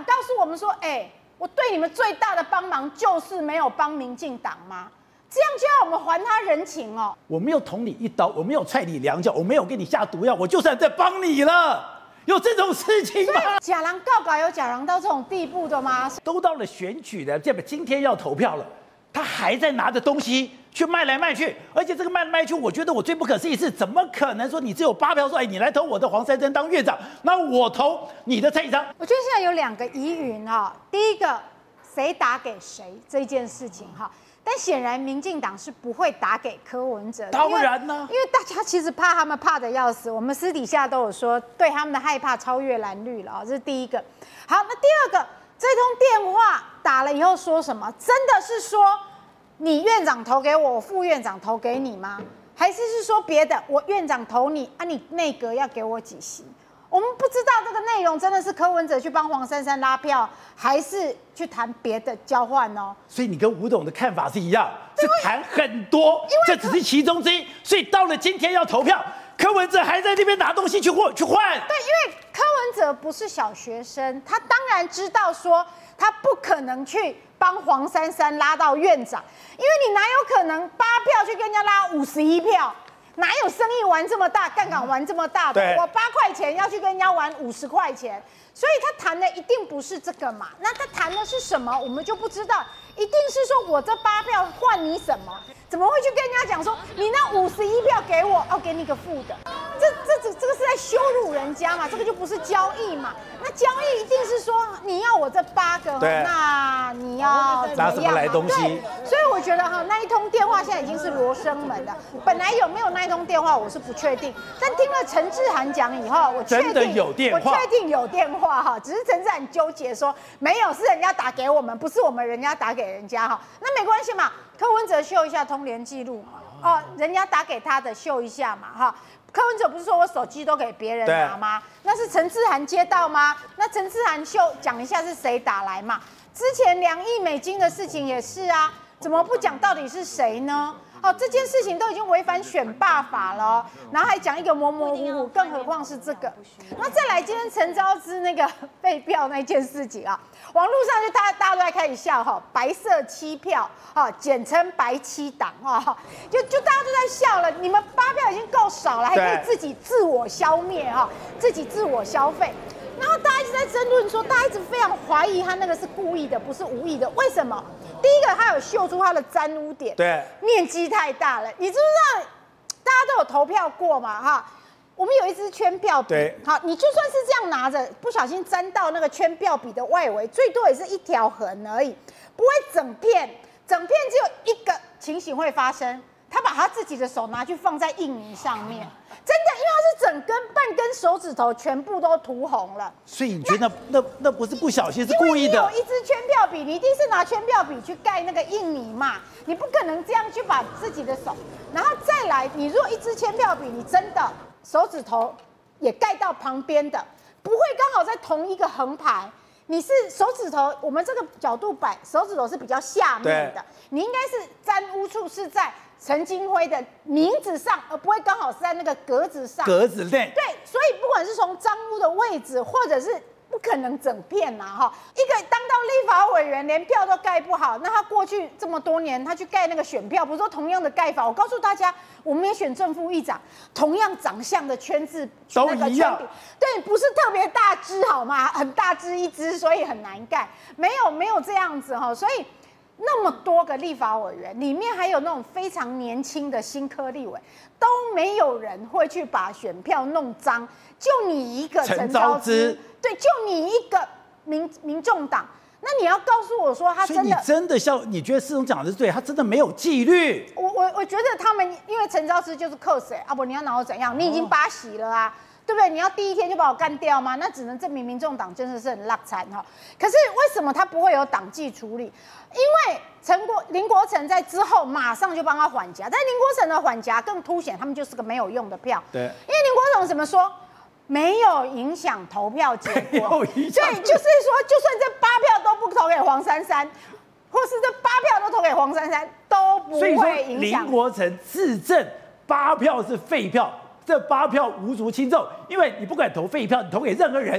告诉我们说，我对你们最大的帮忙就是没有帮民进党吗？这样就要我们还他人情哦。 我没有捅你一刀，我没有踹你两脚，我没有给你下毒药，我就算在帮你了。有这种事情吗？ 假狼告改有假狼到这种地步的吗？ 都到了选举了，今天要投票了，他还在拿着东西去卖来卖去，而且这个卖来卖去，我觉得我最不可思议是，怎么可能说你只有8票说，你来投我的黄珊珊当院长，那我投你的蔡其昌？ 我觉得现在有2个疑云啊，第一个谁打给谁这件事情哈。但显然，民进党是不会打给柯文哲的。 当然呢， 因为大家其实怕他们怕的要死。我们私底下都有说，对他们的害怕超越蓝绿了啊，这是第一个。好，那第2个，这通电话打了以后说什么？真的是说你院长投给我，我副院长投给你吗？还是说别的？我院长投你啊，你内阁要给我几席？我们不知道这个内容真的是柯文哲去帮黄珊珊拉票，还是去谈别的交换哦。 所以你跟吴董的看法是一样，是谈很多，这只是其中之一。所以到了今天要投票，柯文哲还在那边拿东西去换。对，因为柯文哲不是小学生，他当然知道说他不可能去帮黄珊珊拉到院长，因为你哪有可能8票去跟人家拉51票？哪有生意玩这么大，杠杆玩这么大的？我8块钱要去跟人家玩50块钱，所以他谈的一定不是这个嘛。那他谈的是什么，我们就不知道。一定是说我这8票换你什么？怎么会去跟人家讲说你那51票给我，要给你个负的？这个是在羞辱人家嘛？这个就不是交易嘛？那交易一定是说你要我这8个，那你要拿什么来东西？ 所以我觉得那一通电话现在已经是罗生门了。本来有没有那一通电话我是不确定，但听了陈志涵讲以后，我确定真的有电话， 我确定有电话哈。只是陈志涵纠结说没有，是人家打给我们，不是我们人家打给人家哈。那没关系嘛，柯文哲秀一下通联记录嘛，人家打给他的秀一下嘛哈。柯文哲不是说我手机都给别人拿吗？那是陈志涵接到吗？那陈志涵秀讲一下是谁打来嘛？之前2亿美金的事情也是啊，怎么不讲到底是谁呢？这件事情都已经违反选罢法了，然后还讲一个模模糊糊，更何况是这个。那再来，今天陈昭姿那个废票那件事情啊，网络上就大家都在开始笑哈，白色7票简称白7党就大家都在笑了。你们8票已经够少了，还可以自己自我消灭自己自我消费。然后大家一直在争论说，大家一直非常怀疑他那个是故意的，不是无意的。为什么？第一个，他有秀出他的沾污点，面积太大了。你知不知道？大家都有投票过嘛我们有一支圈票笔，好，你就算是这样拿着，不小心沾到那个圈票笔的外围，最多也是1条痕而已，不会整片。整片只有一个情形会发生，他把他自己的手拿去放在印泥上面。真的，因为他是整根半根手指头全部都涂红了， 所以你觉得那不是不小心，是故意的？ 因为你有一支圈票笔，你一定是拿圈票笔去盖那个印泥嘛，你不可能这样去把自己的手，然后再来，你如果一支圈票笔，你真的手指头也盖到旁边的，不会刚好在同一个横排。你是手指头，我们这个角度摆，手指头是比较下面的，你应该是沾污处是在陈金辉的名字上，而不会刚好是在那个格子上。 格子内。 对，所以不管是从脏污的位置，或者是不可能整片一个当到立法委员连票都盖不好，那他过去这么多年，他去盖那个选票，不是说同样的盖法？我告诉大家，我们也选正副议长，同样长相的圈字都一样， 对，不是特别大只好吗？很大只一只，所以很难盖，没有这样子所以。那么多个立法委员，里面还有那种非常年轻的新科立委，都没有人会去把选票弄脏，就你一个陈昭姿，对，就你一个民众党，那你要告诉我说他真的， 所以你真的像你觉得世忠讲的是对，他真的没有纪律。 我觉得他们因为陈昭姿就是克谁啊不，你要拿我怎样？你已经8席了啊。对不对？你要第一天就把我干掉吗？那只能证明民众党真的是很落惨可是为什么他不会有党纪处理？因为林国成在之后马上就帮他缓夹，但林国成的缓夹更凸显他们就是个没有用的票。 对，因为林国成怎么说？没有影响投票结果。对，就是说，就算这8票都不投给黄珊珊，或是这8票都投给黄珊珊，都不会影响。 所以说林国成自证8票是废票。这8票无足轻重，因为你不管投废票，你投给任何人，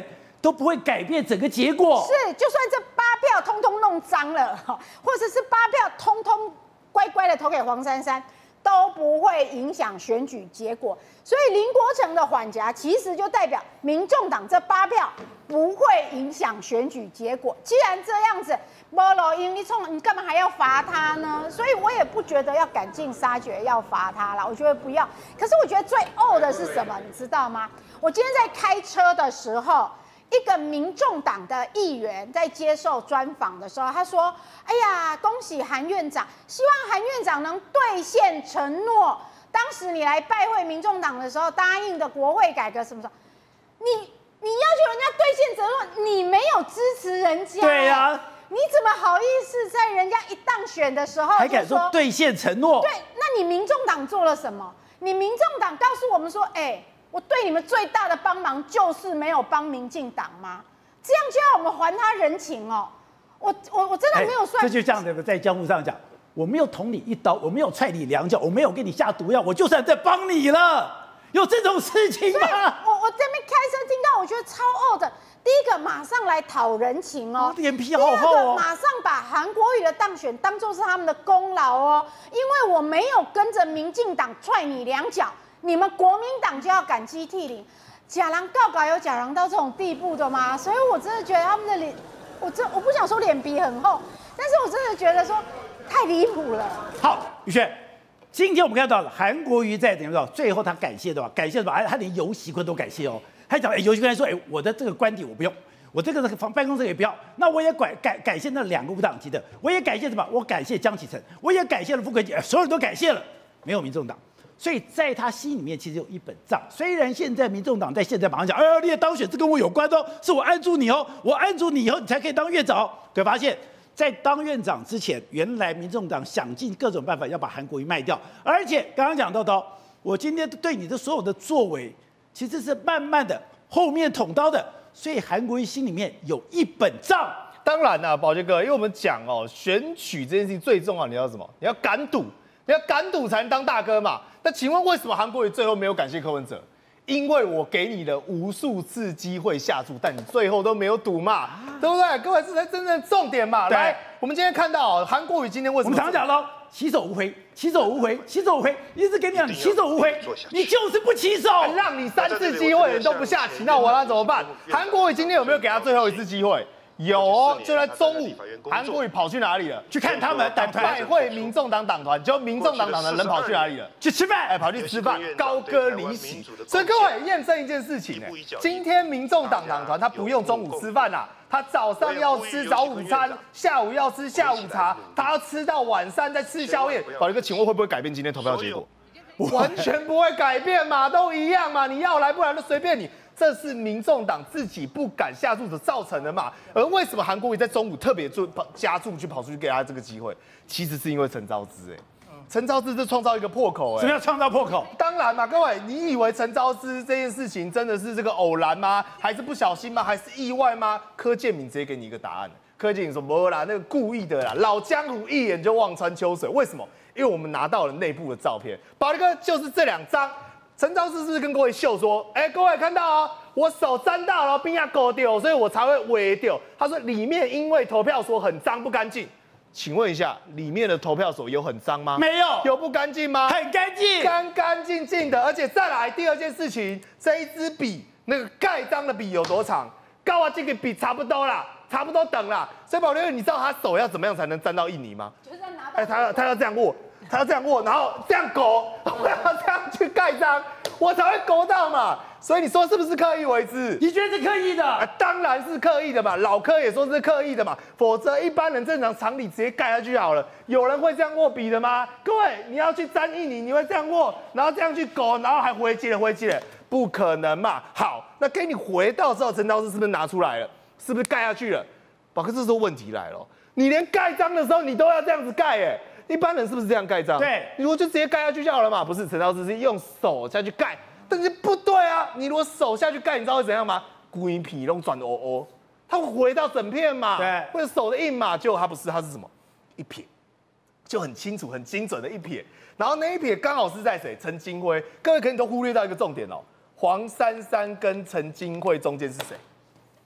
都不会改变整个结果。 是，就算这8票通通弄脏了，或者是8票通通乖乖的投给黄珊珊，都不会影响选举结果。所以林国成的缓颊，其实就代表民众党这8票不会影响选举结果。既然这样子，没路用，你干嘛还要罚他呢？所以我也不觉得要赶尽杀绝，要罚他啦。我觉得不要。可是我觉得最怄的是什么？你知道吗？我今天在开车的时候，一个民众党的议员在接受专访的时候，他说：“哎呀，恭喜韩院长，希望韩院长能兑现承诺。当时你来拜会民众党的时候答应的国会改革什么什么，你要求人家兑现承诺，你没有支持人家， 对呀、 你怎么好意思在人家一当选的时候还敢说兑现承诺？ 对，那你民众党做了什么？你民众党告诉我们说，我对你们最大的帮忙就是没有帮民进党吗？这样就要我们还他人情哦？我真的没有算， 这就这样的，在江湖上讲，我没有捅你一刀，我没有踹你2脚，我没有给你下毒药，我就算在帮你了，有这种事情吗？ 我这边开车听到，我觉得超怄的。第一个马上来讨人情哦， 脸皮好厚哦。 第二个马上把韩国瑜的当选当作是他们的功劳哦，因为我没有跟着民进党踹你2脚，你们国民党就要感激涕零。假狼告稿有假狼到这种地步的吗？所以我真的觉得他们的脸，我不想说脸皮很厚，但是我真的觉得说太离谱了。 好，宇轩，今天我们看到了韩国瑜在怎么着，最后他感谢的吧？感谢什么？他连游锡坤都感谢哦。他讲，游锡坤说，我的这个官邸我不用，我这个办公室也不要，那我也感谢那2个无党籍的，我也感谢什么？我感谢江启臣，我也感谢了傅昆萁，所有人都感谢了，没有民众党。所以在他心里面其实有一本账，虽然现在民众党在现在马上讲，你的当选是跟我有关哦，是我按住你哦，我按住你以后你才可以当院长。对，发现，在当院长之前，原来民众党想尽各种办法要把韩国瑜卖掉，而且刚刚讲到的，我今天对你的所有的作为，其实是慢慢的后面捅刀的，所以韩国瑜心里面有一本账。 当然啦，宝杰哥，因为我们讲选举这件事情最重要，你要什么？你要敢赌，你要敢赌才能当大哥嘛。那请问为什么韩国瑜最后没有感谢柯文哲？因为我给你了无数次机会下注，但你最后都没有赌嘛，对不对？各位，这才真正的重点嘛。来，我们今天看到韩国瑜今天为什么？ 我们常讲喽，起手无回，起手无回，起手无回，一直给你讲，你起手无回，你就是不起手， 让你3次机会你都不下棋，那我要怎么办？韩国瑜今天有没有给他最后一次机会？有哦，就在中午，韩国瑜跑去哪里了？ 去看他们党团， 拜会民众党党团，结果民众党党团人跑去哪里了？ 去吃饭， 跑去吃饭，高歌离席。所以各位验证一件事情，今天民众党党团他不用中午吃饭啦，他早上要吃早午餐，下午要吃下午茶，他要吃到晚上再吃宵夜。宝哥，请问会不会改变今天投票结果？完全不会改变嘛，都一样嘛，你要来不来都随便你。这是民众党自己不敢下注所造成的嘛？而为什么韩国瑜在中午特别加注去跑出去给他这个机会？其实是因为陈昭姿，陈昭姿是创造一个破口， 什么叫创造破口？ 当然嘛，各位，你以为陈昭姿这件事情真的是这个偶然吗？还是不小心吗？还是意外吗？柯建铭直接给你一个答案，柯建铭说没啦，那个故意的啦，老江湖一眼就望穿秋水。为什么？因为我们拿到了内部的照片，宝力哥就是这2张。陈昭姿是不是跟各位秀说，各位看到哦，我手沾到了，边下勾掉，所以我才会围掉。他说里面因为投票所很脏不干净，请问一下，里面的投票所有很脏吗？ 没有， 有不干净吗？ 很干净， 干干净净的。而且再来第2件事情，这一支笔那个盖章的笔有多长？高啊，这个笔差不多啦，差不多等啦。所以宝六，你知道他手要怎么样才能沾到印泥吗？ 就是拿到， 他要这样握。他要这样握，然后这样勾，我要这样去盖章，我才会勾到嘛。所以你说是不是刻意为之？ 你觉得是刻意的？ 当然是刻意的嘛。老柯也说是刻意的嘛，否则一般人正常常理直接盖下去好了。有人会这样握笔的吗？各位，你要去沾印泥，你会这样握，然后这样去勾，然后还回击了，不可能嘛。好，那给你回到之后，陈昭姿是不是拿出来了？是不是盖下去了？宝哥，这时候问题来了，你连盖章的时候你都要这样子盖，一般人是不是这样盖章？ 对， 你如果就直接盖下去就好了嘛。不是，陈昭姿是用手下去盖，但是不对啊。你如果手下去盖，你知道会怎样吗？规皮都转哦，它会回到整片嘛。 对， 会有手的印嘛。结果它不是，它是什么？一撇，就很清楚、很精准的一撇。然后那一撇刚好是在谁？陈金辉。各位可能都忽略到一个重点哦，黄珊珊跟陈金辉中间是谁？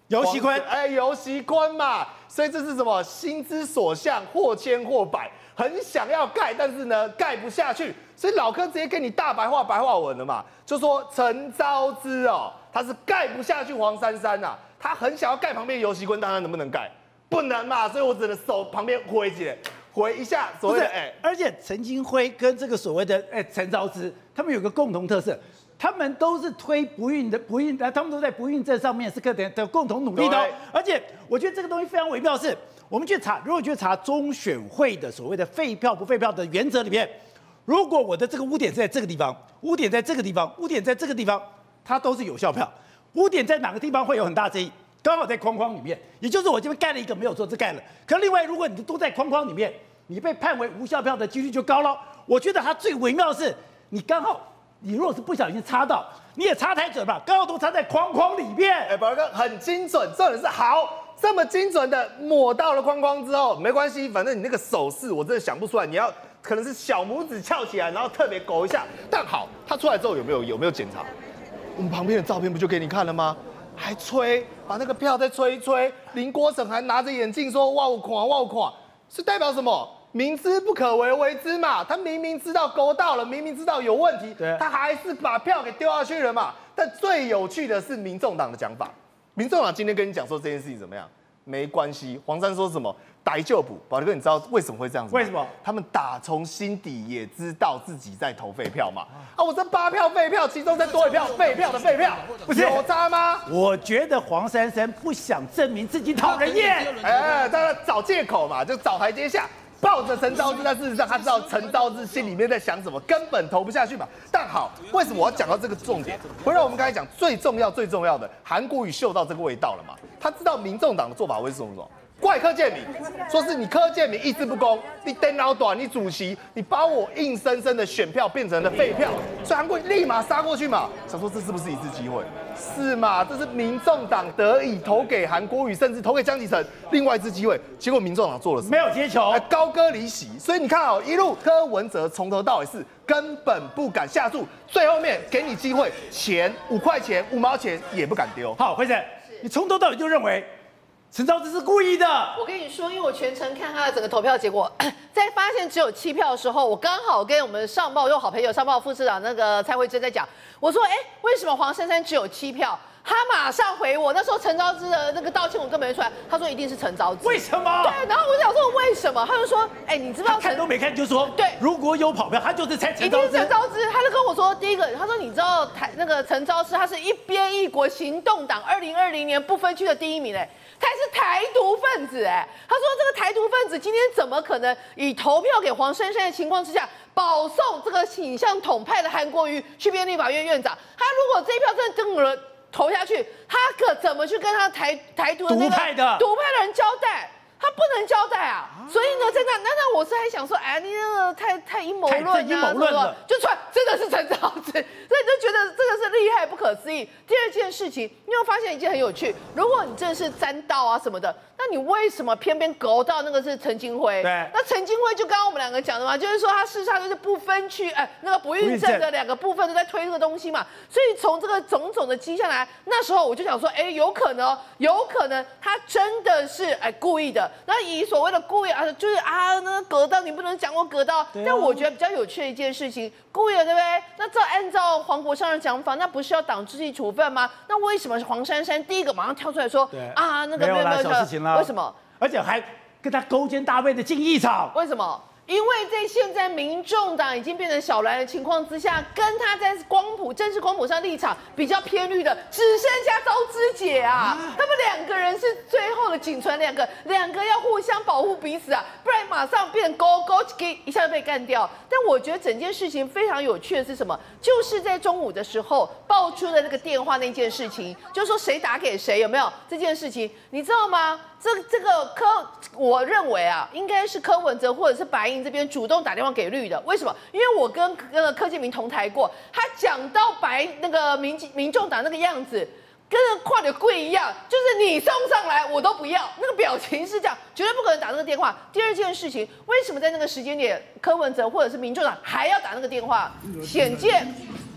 游锡堃， 游锡堃嘛，所以这是什么？心之所向，或千或百，很想要盖，但是呢盖不下去，所以老柯直接给你大白话文了嘛，就说陈昭之哦，他是盖不下去黄珊珊呐，他很想要盖旁边游锡堃，但他能不能盖？不能嘛，所以我只能手旁边挥一下，所谓的而且陈金辉跟这个所谓的陈昭之，他们有个共同特色。他们都是推不孕，他们都在不孕症上面是的共同努力的、哦。而且我觉得这个东西非常微妙是，我们去查，如果去查中选会的所谓的废票不废票的原则里面，如果我的这个污点是在这个地方，污点在这个地方，污点在这个地方，它都是有效票。污点在哪个地方会有很大争议？刚好在框框里面，也就是我这边盖了一个没有说是盖了，可另外如果你都在框框里面，你被判为无效票的几率就高了。我觉得它最微妙的是，你刚好。你如果是不小心插到，你也插太准吧，刚好都插在框框里面。 宝哥很精准，重点是好，这么精准的抹到了框框之后，没关系，反正你那个手势我真的想不出来，你要可能是小拇指翘起来，然后特别勾一下。但好，它出来之后有没有检查？我们旁边的照片不就给你看了吗？还吹，把那个票再吹一吹。林国成还拿着眼镜说哇我垮，是代表什么？明知不可为为之嘛，他明明知道勾到了，明明知道有问题，他还是把票给丢下去了嘛。但最有趣的是民众党的讲法，民众党今天跟你讲说这件事情怎么样？没关系，黄珊说什么？逮就补。宝哥，你知道为什么会这样子吗？ 为什么？ 他们打从心底也知道自己在投废票嘛。我这8票废票，其中再多1票废票的废票，不是有差吗？ 我觉得黄珊珊不想证明自己讨人厌， 当然找借口嘛，就找台阶下。抱着陈昭之，但事实上他知道陈昭之心里面在想什么，根本投不下去嘛。但好，为什么我要讲到这个重点？回到我们刚才讲最重要的，韩国瑜嗅到这个味道了嘛？他知道民众党的做法会是什么？怪柯建铭，说是你柯建铭意志不公，你电脑短，你主席，你把我硬生生的选票变成了废票，所以韩国瑜立马杀过去嘛，想说这是不是一次机会？是嘛？这是民众党得以投给韩国瑜，甚至投给江启臣另外一次机会，结果民众党做了什么？ 没有接球， 高歌离席。所以你看一路柯文哲从头到尾是根本不敢下注，最后面给你机会，钱5块钱、5毛钱也不敢丢。 好，辉生，你从头到尾就认为陈昭之是故意的。 我跟你说，因为我全程看他的整个投票结果，在发现只有7票的时候，我刚好跟我们上报有好朋友上报副市长那个蔡慧珍在讲，我说，为什么黄珊珊只有7票？他马上回我，那时候陈昭之的那个道歉我根本没出来，他说一定是陈昭之。 为什么？ 对，然后我想说为什么？他就说，你知道看都没看就说， 对， 如果有跑票，他就是猜陈昭之。 一定是陈昭之，他就跟我说，第一个，他说你知道那个陈昭之，他是一边一国行动党2020年不分区的第1名他是台独分子他说这个台独分子今天怎么可能以投票给黄珊珊的情况之下，保送这个倾向统派的韩国瑜去变立法院院长？他如果这一票真的登了投下去，他可怎么去跟他台独的那个独派的人交代？他不能交代啊！所以呢，在那我是还想说，你那个太阴谋论了，就出来真的是陈昭之，所以就觉得这个是厉害不可思议。第二件事情，你有发现一件很有趣，如果你真的是沾到啊什么的，那你为什么偏偏勾到那个是陈金辉？ 对， 那陈金辉就刚刚我们2个讲的嘛，就是说他事实上就是不分区，那个不孕症的2个部分都在推这个东西嘛，所以从这个种种的迹象来，那时候我就想说，有可能他真的是故意的。那以所谓的故意就是那个隔到你不能讲我隔到，但我觉得比较有趣的一件事情，故意的对不对？那这按照黄国昌的讲法，那不是要党纪处分吗？那为什么黄珊珊第一个马上跳出来说那个没有小事情了？ 为什么？ 而且还跟他勾肩搭背的进议场？ 为什么？因为在现在民众党已经变成小蓝的情况之下，跟他在正式光谱上立场比较偏绿的，只剩下周之姐他们2个人是最后的仅存2个要互相保护彼此不然马上变勾一下就被干掉。但我觉得整件事情非常有趣的是什么？就是在中午的时候爆出的那个电话那件事情，就是说谁打给谁，有没有这件事情？你知道吗？这个我认为应该是柯文哲或者是白银这边主动打电话给绿的。为什么？因为我跟柯建铭同台过，他讲到那个民众党那个样子，跟跨的柜一样，就是你送上来我都不要，那个表情是这样，绝对不可能打那个电话。第二件事情，为什么在那个时间点柯文哲或者是民众党还要打那个电话？显见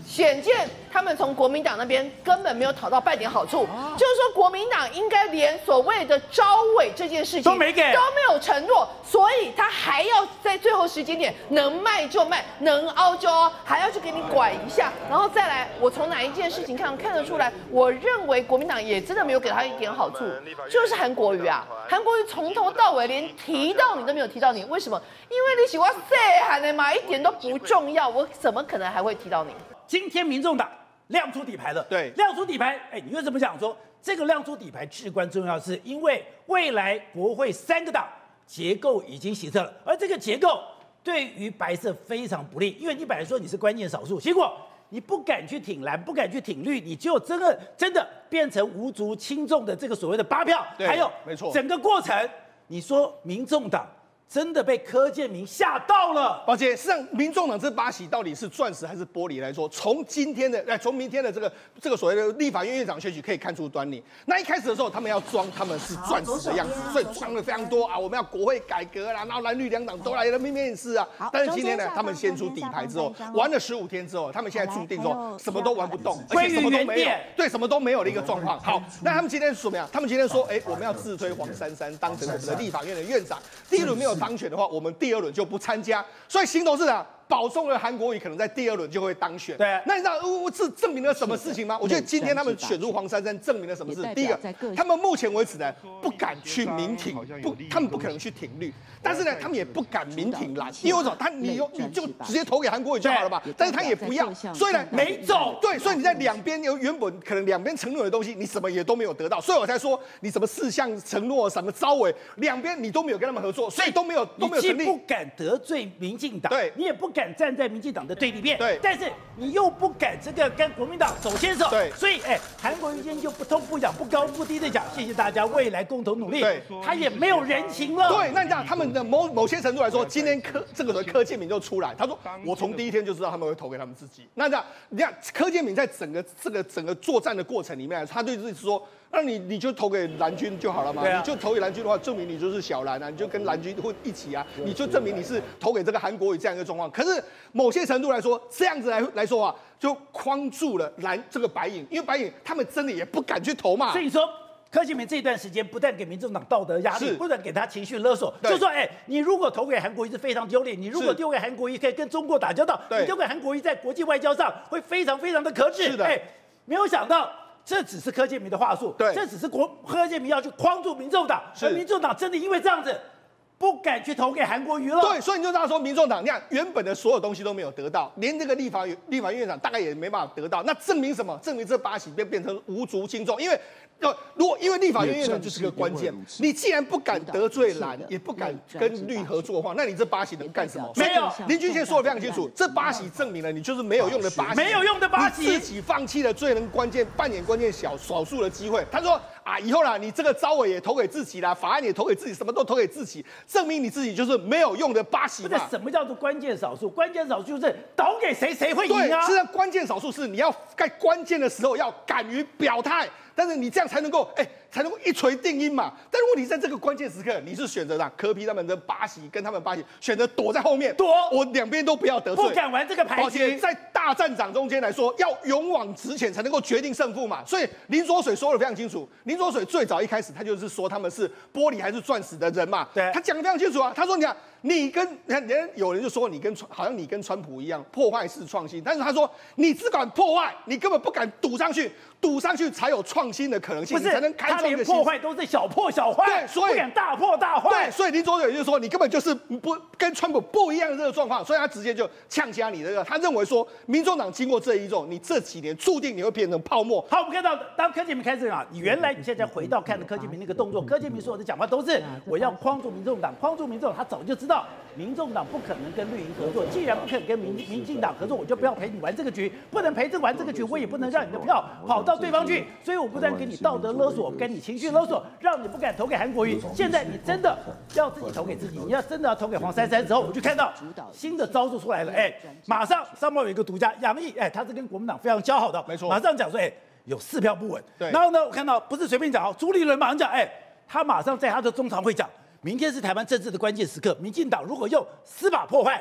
显见他们从国民党那边根本没有讨到半点好处，就是说国民党应该连所谓的招委这件事情都没有承诺，所以他还要在最后时间点能卖就卖，能凹就凹，还要去给你拐一下，然后再来，我从哪一件事情看得出来，我认为国民党也真的没有给他一点好处，就是韩国瑜啊，韩国瑜从头到尾连提到你都没有提到你，为什么？因为你喜欢细汉的嘛，一点都不重要，我怎么可能还会提到你？ 今天民众党亮出底牌了， 对， 亮出底牌，你为什么讲说这个亮出底牌至关重要？是因为未来国会3个党结构已经形成了，而这个结构对于白色非常不利，因为你本来说你是关键少数，结果你不敢去挺蓝，不敢去挺绿，你就真的变成无足轻重的这个所谓的8票，还有没错， 整个过程，你说民众党真的被柯建铭吓到了。 宝姐，事实上，民众党这8席到底是钻石还是玻璃来说，从明天的这个所谓的立法院院长选举可以看出端倪。那一开始的时候，他们要装他们是钻石的样子，所以装了非常多啊，我们要国会改革啦，然后蓝绿两党都来了，面试啊。但是今天呢，他们先出底牌之后，玩了15天之后，他们现在注定说什么都玩不动，而且什么都没有，对，什么都没有的一个状况。好，那他们今天说什么呀？他们今天说，我们要自推黄珊珊当成我们的立法院的院长，第1轮没有当选的话，我们第2轮就不参加。所以形同是啊，保送了韩国瑜可能在第2轮就会当选。 对， 那你知道这证明了什么事情吗？我觉得今天他们选出黄珊珊，证明了什么事？第一个，他们目前为止呢不敢去民挺，他们不可能去挺绿，但是呢，他们也不敢民挺蓝，因为为什么？你就直接投给韩国瑜就好了嘛。但是他也不要，所以呢没走。 对，所以你在两边原本可能两边承诺的东西，你什么也都没有得到，所以我才说你什么4项承诺、什么招委，两边你都没有跟他们合作，所以都没有成立。 你既不敢得罪民进党， 对， 你也不敢站在民进党的对立面， 对， 但是你又不敢这个跟国民党手牵手， 对， 所以韩国瑜今天就不痛不痒、不高不低的讲，谢谢大家，未来共同努力， 对， 他也没有人情了， 对，那你讲他们的某些程度来说，今天柯建铭就出来，他说我从第1天就知道他们会投给他们自己。那这样你看柯建铭在整个作战的过程里面，他就是说。那你就投给蓝军就好了嘛？你就投给蓝军的话，证明你就是小蓝啊，你就跟蓝军混一起啊，你就证明你是投给这个韩国瑜这样一个状况。可是某些程度来说，这样子来说啊，就框住了这个白影，因为白影他们真的也不敢去投嘛。 所以说。柯建铭这段时间不但给民众党道德压力，不但给他情绪勒索，就说你如果投给韩国瑜是非常丢脸，你如果丢给韩国瑜可以跟中国打交道，你丢给韩国瑜在国际外交上会非常非常的可耻。 是的， 没有想到。这只是柯建铭的话术， 对， 这只是柯建铭要去框住民众党，而民众党真的因为这样子不敢去投给韩国瑜了。 对，所以你就知道说，民众党你看原本的所有东西都没有得到，连这个立法院长大概也没办法得到，那证明什么？证明这8席变成无足轻重，因为立法院院长就是个关键，你既然不敢得罪蓝，也不敢跟绿合作的话，那你这8席能干什么？ 没有， 林俊宪说的非常清楚，这8席证明了你就是没有用的8席， 没有用的8席， 你自己放弃了最能扮演关键少数的机会。他说啊，以后啦，你这个招委也投给自己啦，法案也投给自己，什么都投给自己，证明你自己就是没有用的8席嘛。 什么叫做关键少数？关键少数就是投给谁会赢啊？ 对，是关键少数是你要在关键的时候要敢于表态。但是你这样才能够一锤定音嘛。但是问题在这个关键时刻，你是选择让柯 P 他们的8席跟他们8席选择躲在后面，我两边都不要得罪， 不敢玩这个牌局。 在大战场中间来说，要勇往直前才能够决定胜负嘛。所以林濁水说的非常清楚，林浊水最早一开始他就是说他们是玻璃还是钻石的人嘛， 对， 他讲得非常清楚啊。他说你看有人就说好像你跟川普一样破坏式创新，但是他说你只敢破坏，你根本不敢赌上去才有创新的可能性，你才能开创一个新。 他连破坏都是小破小坏， 对，所以不敢大破大坏。 对，所以林浊水就说你根本就是不跟川普不一样的这个状况，所以他直接就呛瞎你这个。他认为说，民众党经过这一种，你这几年注定你会变成泡沫。 好，我们看到当柯建铭开始啊，你现在回到看的柯建铭那个动作，柯建铭所有的讲话都是我要框住民众党，框住民众党，他早就知道民众党不可能跟绿营合作，既然不肯跟民进党合作，我就不要陪你玩这个局，不能陪着玩这个局，我也不能让你的票跑到对方去，所以我不但给你道德勒索，跟你情绪勒索，让你不敢投给韩国瑜。现在你真的要自己投给自己，你要真的要投给黄珊珊之后，我就看到新的招数出来了，马上上报有一个独家杨毅，他是跟国民党非常交好的， 没错， 马上讲说，有4票不稳， 对， 然后呢，我看到不是随便讲，朱立伦马上讲，他马上在他的中常会讲，明天是台湾政治的关键时刻，民进党如果用司法破坏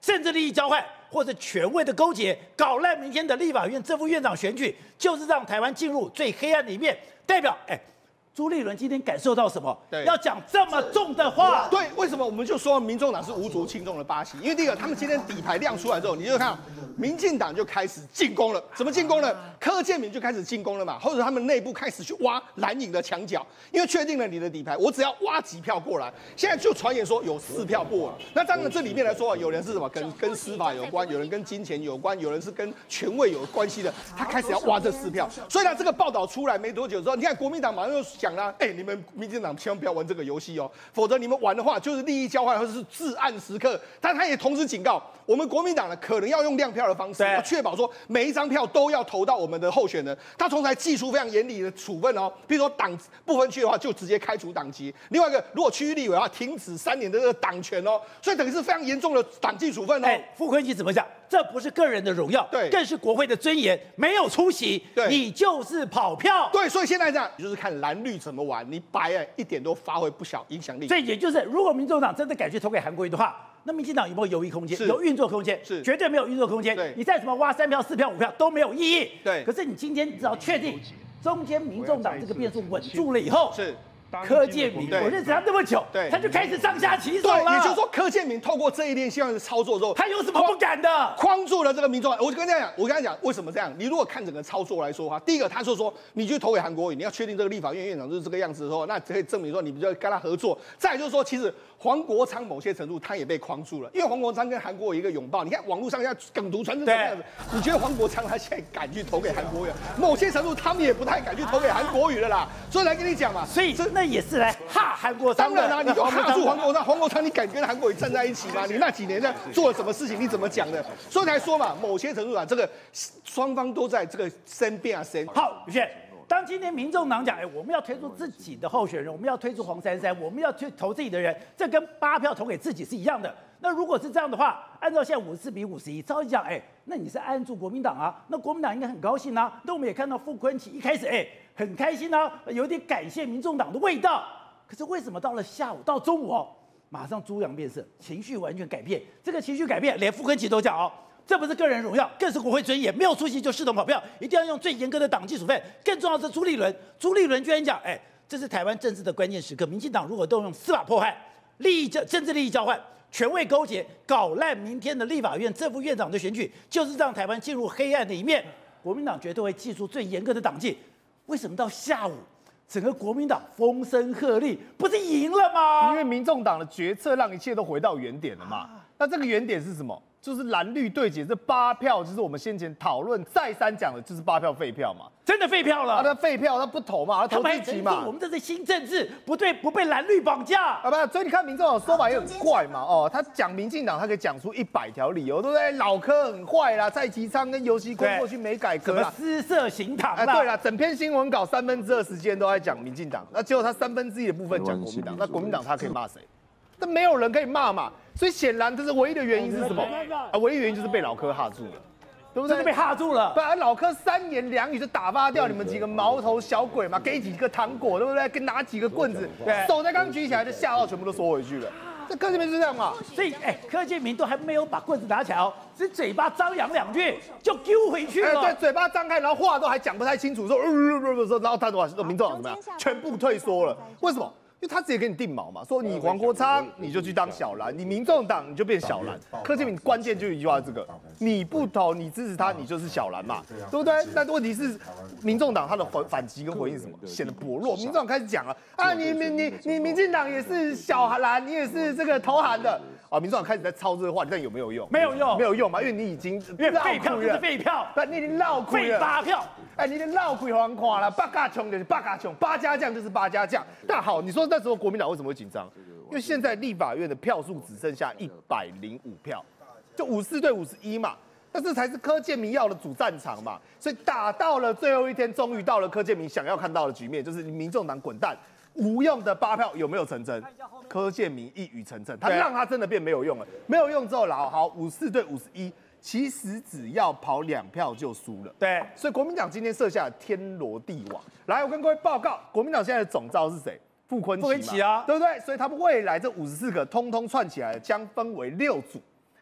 甚至利益交换或者权位的勾结，搞烂明天的立法院正副院长选举，就是让台湾进入最黑暗的一面。代表，朱立伦今天感受到什么？ 对， 要讲这么重的话。 对，为什么我们就说民众党是无足轻重的巴西？因为第一个，他们今天底牌亮出来之后，你就看民进党就开始进攻了。怎么进攻呢？柯建铭就开始进攻了嘛，或者他们内部开始去挖蓝营的墙角，因为确定了你的底牌，我只要挖几票过来。现在就传言说有4票过了。那当然这里面来说，有人是什么跟司法有关，有人跟金钱有关，有人是跟权位有关系的，他开始要挖这4票。所以呢，这个报道出来没多久之后，你看国民党马上就讲了，你们民进党千万不要玩这个游戏哦，否则你们玩的话就是利益交换或者是至暗时刻。但他也同时警告我们国民党呢，可能要用亮票的方式，要确保说每一张票都要投到我们的候选人。他同时还祭出非常严厉的处分哦，比如说党不分区的话，就直接开除党籍；另外一个，如果区域立委的话，停止3年的这个党权哦。所以等于是非常严重的党纪处分哦。 傅昆萁怎么讲？这不是个人的荣耀， 对， 更是国会的尊严。没有出席， 对， 你就是跑票。 对，所以现在这样，你就是看蓝绿怎么玩，你白一点都发挥不小影响力。 所以也就是，如果民众党真的敢去投给韩国瑜的话，那民进党有没有犹豫空间？有运作空间， 是绝对没有运作空间。 对， 你再怎么挖3票、4票、5票都没有意义。 对， 可是你今天只要确定中间民众党这个变数稳住了以后， 是。 柯建铭，我认识他那么久，他就开始上下其手了。 对，也就是说，柯建铭透过这一连串的操作之后， 他有什么不敢的？ 框住了这个民众党。我就跟他讲，为什么这样？你如果看整个操作来说的话，第一个，他就说你去投给韩国瑜，你要确定这个立法院院长就是这个样子的时候，那可以证明说你不就跟他合作。再来就是说，其实黄国昌某些程度他也被框住了，因为黄国昌跟韩国瑜一个拥抱，你看网络上现在梗图传成什么样子？你觉得黄国昌他现在敢去投给韩国瑜？某些程度他们也不太敢去投给韩国瑜了啦。所以来跟你讲嘛， 所以那也是来哈韩国昌。 当然啦，你就哈住黄国昌，黄国昌你敢跟韩国瑜站在一起吗？你那几年做了什么事情？你怎么讲的？所以才说嘛，某些程度上，这个双方都在这个生变啊生。 好，宇轩。当今天民众党讲，我们要推出自己的候选人，我们要推出黄珊珊，我们要去投自己的人，这跟8票投给自己是一样的。那如果是这样的话，按照现在54比51，照理讲，那你是按住国民党啊，那国民党应该很高兴啊。那我们也看到傅昆萁一开始，很开心啊，有点感谢民众党的味道。可是为什么到了下午到中午马上猪羊变色，情绪完全改变？这个情绪改变，连傅昆萁都讲这不是个人荣耀，更是国会尊严。没有出席就视同跑票，一定要用最严格的党纪处分。更重要的是朱立伦居然讲，这是台湾政治的关键时刻，民进党如果动用司法迫害、政治利益交换、权位勾结，搞烂明天的立法院正副院长的选举，就是让台湾进入黑暗的一面。国民党绝对会祭出最严格的党纪。为什么到下午？整个国民党风声鹤唳，不是赢了吗？ 因为民众党的决策让一切都回到原点了嘛。那这个原点是什么？就是蓝绿对决，这8票就是我们先前讨论再三讲的，就是8票废票嘛。 真的废票了。 他废票，他不投嘛，他投自己嘛。 我们这是新政治，不对，不被蓝绿绑架。 不，所以你看民众党说法也很怪嘛。他讲民进党，他可以讲出100条理由，对不对？老柯很坏啦，蔡其昌跟游锡堃过去没改革啦， 私设行堂啦。 对啦，整篇新闻稿2/3时间都在讲民进党，那结果他1/3的部分讲国民党，那国民党他可以骂谁？但没有人可以骂嘛。所以显然，这是唯一的原因是什么？唯一原因就是被老柯哈住了，对不对？ 真的被哈住了。 不然老柯3言2语就打发掉你们几个毛头小鬼嘛，给几个糖果，对不对？跟拿几个棍子，手才刚举起来就吓到全部都缩回去了。这柯建铭是这样嘛？ 所以柯建铭都还没有把棍子拿起来只嘴巴张扬2句就丢回去了。 对，嘴巴张开，然后话都还讲不太清楚，说然后他的民众党怎么样？全部退缩了。为什么？因为他直接给你定锚嘛，说你黄国昌你就去当小蓝，你民众党你就变小蓝。柯建铭关键就一句话，这个你不投你支持他，你就是小蓝嘛，对不对？但问题是民众党他的反击跟回应是什么，显得薄弱。民众党开始讲了你民进党也是小蓝，你也是这个投韩的民众党开始在操这个话，但有没有用？ 没有用， 没有用嘛，因为你已经因为废票就是废票， 你已经绕亏了， 废8票。 你的绕亏还垮了，8家穷就是8家穷，8家将就是8家将。但好，你说那时候国民党为什么会紧张？因为现在立法院的票数只剩下105票，就54对51嘛。那这才是柯建铭要的主战场嘛。所以打到了最后一天，终于到了柯建铭想要看到的局面，就是民众党滚蛋，无用的8票有没有成真？柯建铭一语成谶，他让他真的变没有用了。没有用之后，好54对51。其实只要跑2票就输了， 对， 所以国民党今天设下天罗地网。来，我跟各位报告，国民党现在的总召是谁？傅昆萁啊，对不对？所以他们未来这54个通通串起来，将分为6组。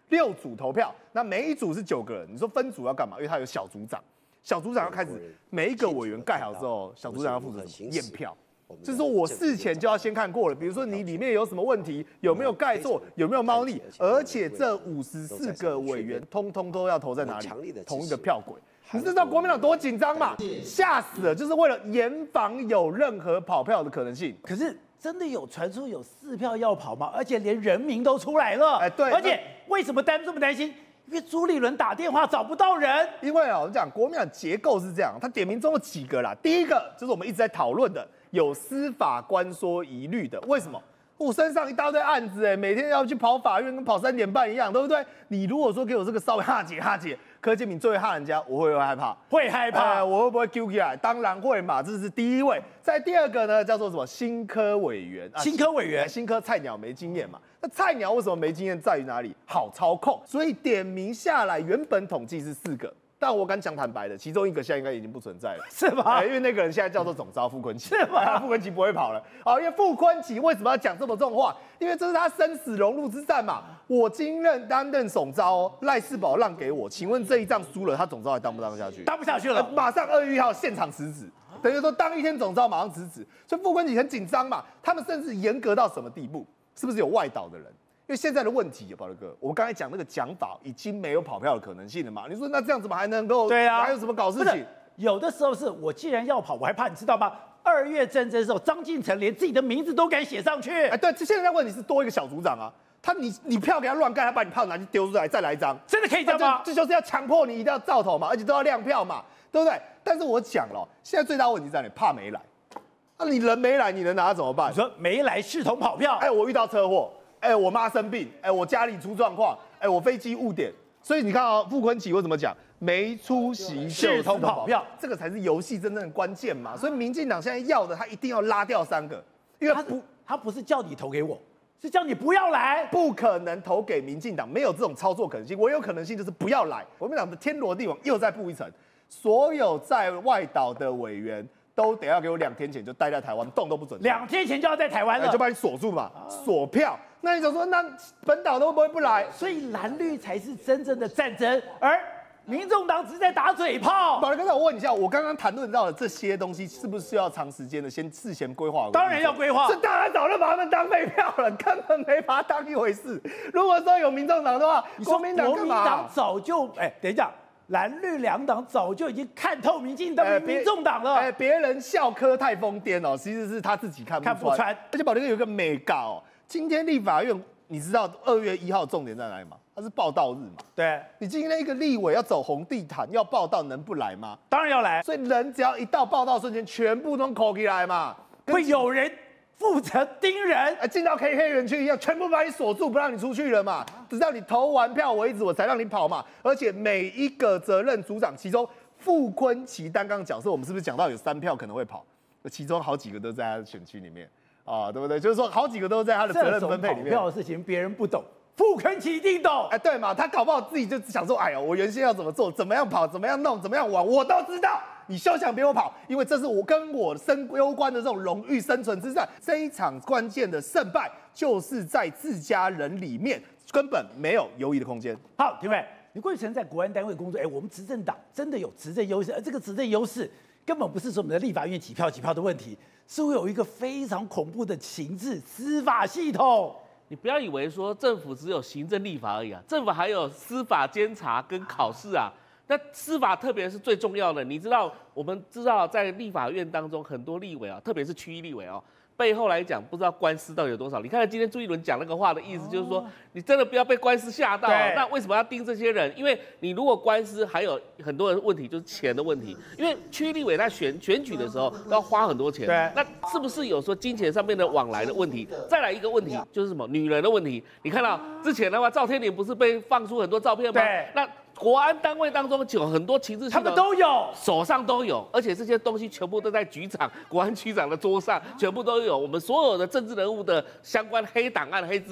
6组投票，那每一组是9个人。你说分组要干嘛？因为他有小组长，小组长要开始每一个委员盖好之后，小组长要负责验票。就是说我事前就要先看过了，比如说你里面有什么问题，有没有盖错，有没有猫腻，而且这54个委员通通都要投在哪里？同一个票轨。你知道国民党多紧张吗？吓死了，就是为了严防有任何跑票的可能性。 可是真的有传出有4票要跑吗？而且连人名都出来了。 对。 而且为什么这么担心？因为朱立伦打电话找不到人。 因为我们讲国民党结构是这样，他点名中有几个啦。第一个就是我们一直在讨论的。有司法官说疑虑的，为什么？我身上一大堆案子，每天要去跑法院，跟跑3点半一样，对不对？你如果说给我这个稍微哈解，柯建铭最会哈人家，我会不会害怕？ 会害怕。 我会不会揪起来？当然会嘛，这是第一位。在第二个呢，叫做什么？新科委员。 新科委员， 新科菜鸟没经验嘛？那菜鸟为什么没经验？在于哪里？好操控。所以点名下来，原本统计是4个。但我敢讲坦白的，其中一个现在应该已经不存在了， 是吧？ 因为那个人现在叫做总召傅昆萁， 是吧？ 傅昆萁不会跑了。因为傅昆萁为什么要讲这么重话？因为这是他生死荣辱之战嘛。我今担任总召，赖士葆让给我，请问这一仗输了，他总召还当不当下去？ 当不下去了， 马上2月1号现场辞职，等于说当一天总召马上辞职。所以傅昆萁很紧张嘛，他们甚至严格到什么地步？是不是有外岛的人？因为现在的问题，宝德哥，我们刚才讲那个讲法已经没有跑票的可能性了嘛？你说那这样怎么还能够？ 对啊， 还有什么搞事情？ 有的时候是我既然要跑，我还怕你知道吗？2月战争的时候，张进成连自己的名字都敢写上去。 对，现在问题是多一个小组长啊，你票给他乱盖，他把你票拿去丢出来，再来一张， 真的可以这样吗？ 这就是要强迫你一定要照投嘛，而且都要亮票嘛，对不对？但是我讲了，现在最大问题在哪里？怕没来。那你人没来，你能拿他怎么办？ 你说没来视同跑票？ 我遇到车祸。我妈生病，我家里出状况，我飞机误点，所以你看傅昆萁为什么讲没出席就通跑票？这个才是游戏真正的关键嘛。所以民进党现在要的，他一定要拉掉3个，因为他不是叫你投给我，是叫你不要来， 不可能投给民进党，没有这种操作可能性。唯有可能性就是不要来。国民党的天罗地网又再布一层，所有在外岛的委员。都得要给我2天前就待在台湾，动都不准。 2天前就要在台湾了， 就把你锁住嘛，锁票。那你想说，那本岛都会不会不来？ 所以蓝绿才是真正的战争，而民众党只是在打嘴炮。 宝哥，我问一下，我刚刚谈论到的这些东西，是不是需要长时间的先事先规划？ 当然要规划。 这当然早就把他们当废票了，根本没把它当一回事。如果说有民众党的话，国民党早就等一下。蓝绿2党早就已经看透民进党、民众党了。 别人笑柯太疯癫哦，其实是他自己看不穿。而且宝哥有一个美告，今天立法院你知道2月1号重点在哪里吗？它是报道日嘛。 对， 你今天一个立委要走红地毯要报道，能不来吗？ 当然要来。 所以人只要一到报道瞬间，全部都口起来嘛， 会有人负责盯人， 进到黑园区一样，全部把你锁住，不让你出去了嘛。直到你投完票为止，我才让你跑嘛。而且每一个责任组长，其中傅昆萁担纲角色，我们是不是讲到有3票可能会跑？其中好几个都在他的选区里面啊，对不对？就是说好几个都在他的责任分配里面。 跑票的事情别人不懂，傅昆萁一定懂。 对嘛？他搞不好自己就想说，哎呀，我原先要怎么做，怎么样跑，怎么样弄，怎么样玩，我都知道。你休想别我跑，因为这是我跟我攸关的这种荣誉生存之战。这一场关键的胜败，就是在自家人里面，根本没有犹豫的空间。 好，廷伟，你过去曾在国安单位工作，我们执政党真的有执政优势，而这个执政优势根本不是说我们的立法院几票的问题，是会有一个非常恐怖的情治司法系统。 你不要以为说政府只有行政立法而已啊，政府还有司法监察跟考试啊。那司法特别是最重要的，我们知道在立法院当中很多立委啊，特别是区域立委啊，背后来讲不知道官司到底有多少。你看今天朱一伦讲那个话的意思，就是说你真的不要被官司吓到。那为什么要盯这些人？因为你如果官司还有很多的问题，就是钱的问题。因为区域立委他选举的时候都要花很多钱，那是不是有说金钱上面的往来的问题？再来一个问题就是什么？女人的问题。你看到之前的话，赵天麟不是被放出很多照片吗？那国安单位当中有很多情治系统， 他们都有， 手上都有，而且这些东西全部都在局长、国安局长的桌上，全部都有。我们所有的政治人物的相关黑档案、黑资料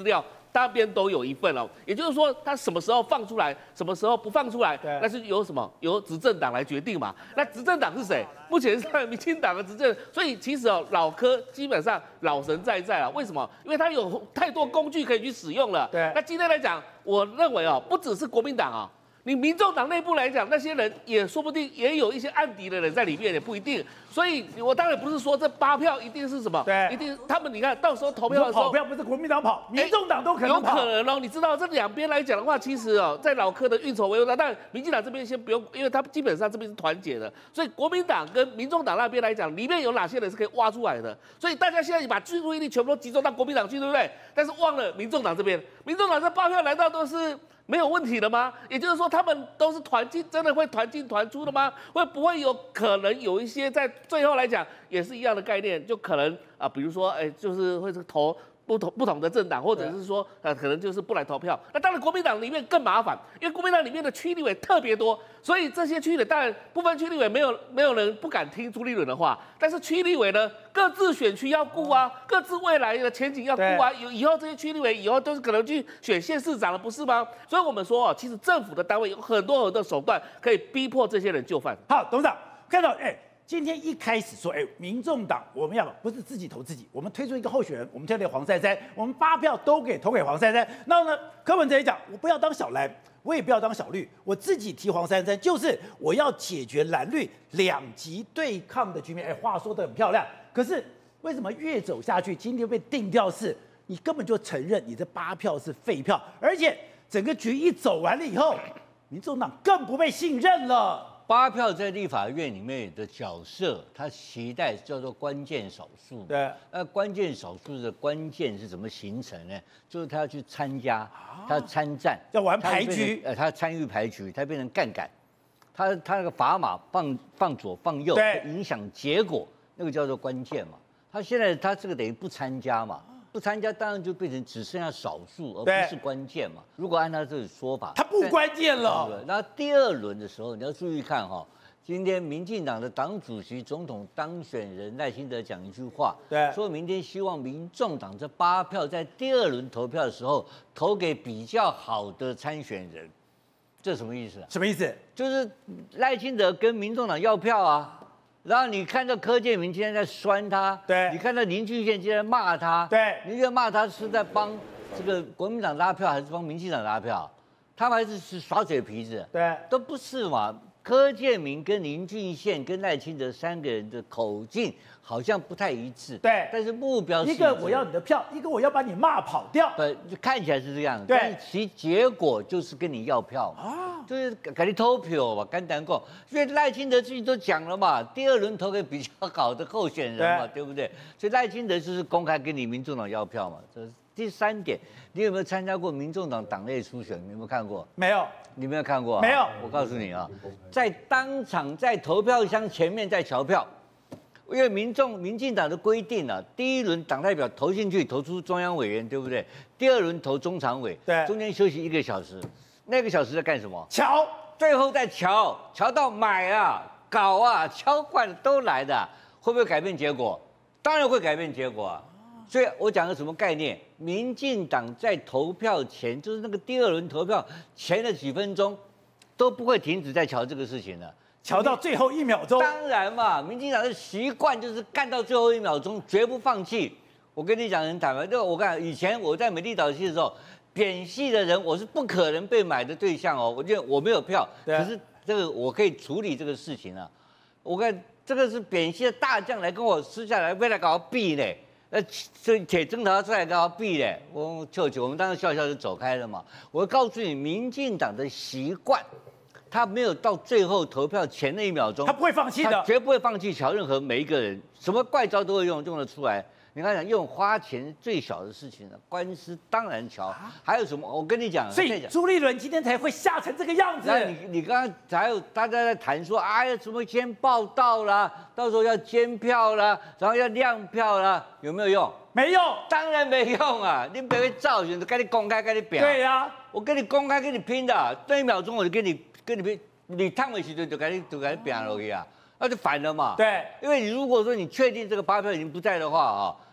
大边都有一份哦。也就是说，他什么时候放出来，什么时候不放出来，那是由什么？由执政党来决定嘛。那执政党是谁？目前是民进党的执政，所以其实老柯基本上老神在在啊。为什么？因为他有太多工具可以去使用了。 对。 那今天来讲，我认为不只是国民党啊。你民众党内部来讲，那些人也说不定也有一些案底的人在里面，也不一定。所以，我当然不是说这8票一定是什么， 对， 一定他们你看到时候投票的时候， 跑票不是国民党跑，民众党都可能跑， 有可能哦。你知道这两边来讲的话，其实在老柯的运筹帷幄，但民进党这边先不用，因为他基本上这边是团结的，所以国民党跟民众党那边来讲，里面有哪些人是可以挖出来的？所以大家现在把注意力全部都集中到国民党去，对不对？但是忘了民众党这边，民众党这8票难道都是没有问题的吗？也就是说，他们都是团进，真的会团进团出的吗？会不会有可能有一些在最后来讲也是一样的概念，就可能比如说，就是会是投不同的政党，或者是说，可能就是不来投票。那当然，国民党里面更麻烦，因为国民党里面的区立委特别多，所以这些区立委当然部分区立委没有人不敢听朱立伦的话，但是区立委呢，各自选区要顾啊，各自未来的前景要顾啊。以后这些区立委以后都是可能去选县市长了，不是吗？所以我们说其实政府的单位有很多手段可以逼迫这些人就范。 好，董事长看到今天一开始说，民众党我们要不是自己投自己，我们推出一个候选人，我们推给黄珊珊，我们8票都投给黄珊珊。然后呢，柯文哲也讲，我不要当小蓝，我也不要当小绿，我自己提黄珊珊，就是我要解决蓝绿2极对抗的局面。话说得很漂亮，可是为什么越走下去，今天被定调是你根本就承认你这8票是废票，而且整个局一走完了以后，民众党更不被信任了。 8票在立法院里面的角色，它期待叫做关键少数。 对， 那关键少数的关键是怎么形成呢？就是他要去参加，他参战， 要玩牌局， 他参与牌局，他变成杠杆，他那个砝码放左放右，影响结果，那个叫做关键嘛。他现在他这个等于不参加嘛。不参加当然就变成只剩下少数，而不是关键嘛。如果按他这个说法， 他不关键了。 那第2轮的时候，你要注意看今天民进党的党主席、总统当选人赖清德讲一句话，说明天希望民众党这8票在第2轮投票的时候投给比较好的参选人，这什么意思啊？ 什么意思？ 就是赖清德跟民众党要票啊。然后你看到柯建铭今天在酸他，你看到林俊宪今天在骂他，你觉得骂他是在帮这个国民党拉票，还是帮民进党拉票？他们还是耍嘴皮子，都不是嘛。柯建铭跟林俊宪跟赖清德3个人的口径好像不太一致，但是目标是一个我要你的票，一个我要把你骂跑掉， 看起来是这样，但其结果就是跟你要票啊，就是给你投票嘛，简单讲，因为赖清德自己都讲了嘛，第2轮投给比较好的候选人嘛，对不对？所以赖清德就是公开跟你民众党要票嘛，这是第3点。你有没有参加过民众党党内初选？你有没有看过？ 没有。 你没有看过？ 没有。 我告诉你啊，在当场在投票箱前面在瞧票，因为民进党的规定啊，第1轮党代表投进去，投出中央委员，对不对？第2轮投中常委，中间休息1个小时，那1个小时在干什么？ 瞧， 最后再瞧到买啊、搞啊、敲惯了都来的，会不会改变结果？当然会改变结果啊。所以我讲的什么概念？民进党在投票前，就是那个第2轮投票前的几分钟，都不会停止在瞧这个事情的， 瞧到最后1秒钟。 当然嘛，民进党的习惯就是干到最后1秒钟，绝不放弃。我跟你讲很坦白，我看以前我在美丽岛戏的时候，扁戏的人我是不可能被买的对象哦。我觉得我没有票，可是这个我可以处理这个事情啊。我看这个是扁戏的大将来跟我私下来，为了搞避呢。这铁征条出来跟他避嘞，我们当时笑笑就走开了嘛。我告诉你，民进党的习惯，他没有到最后投票前那1秒钟， 他不会放弃的， 他绝不会放弃瞧任何每一个人，什么怪招都会用得出来。你看，用花钱最小的事情了，官司当然瞧。还有什么？我跟你讲， 所以朱立伦今天才会吓成这个样子。 你刚刚还有大家在谈说，哎呀，什么先报到啦，到时候要监票啦，然后要亮票啦，有没有用？ 没用， 当然没用啊！你别会造型，跟你公开，跟你表。 对呀， 我跟你公开，跟你拼的，这1秒钟我就跟你拼，你烫的时候就跟你拼落去啊。那就反了嘛。 对， 因为你如果说你确定这个8票已经不在的话啊，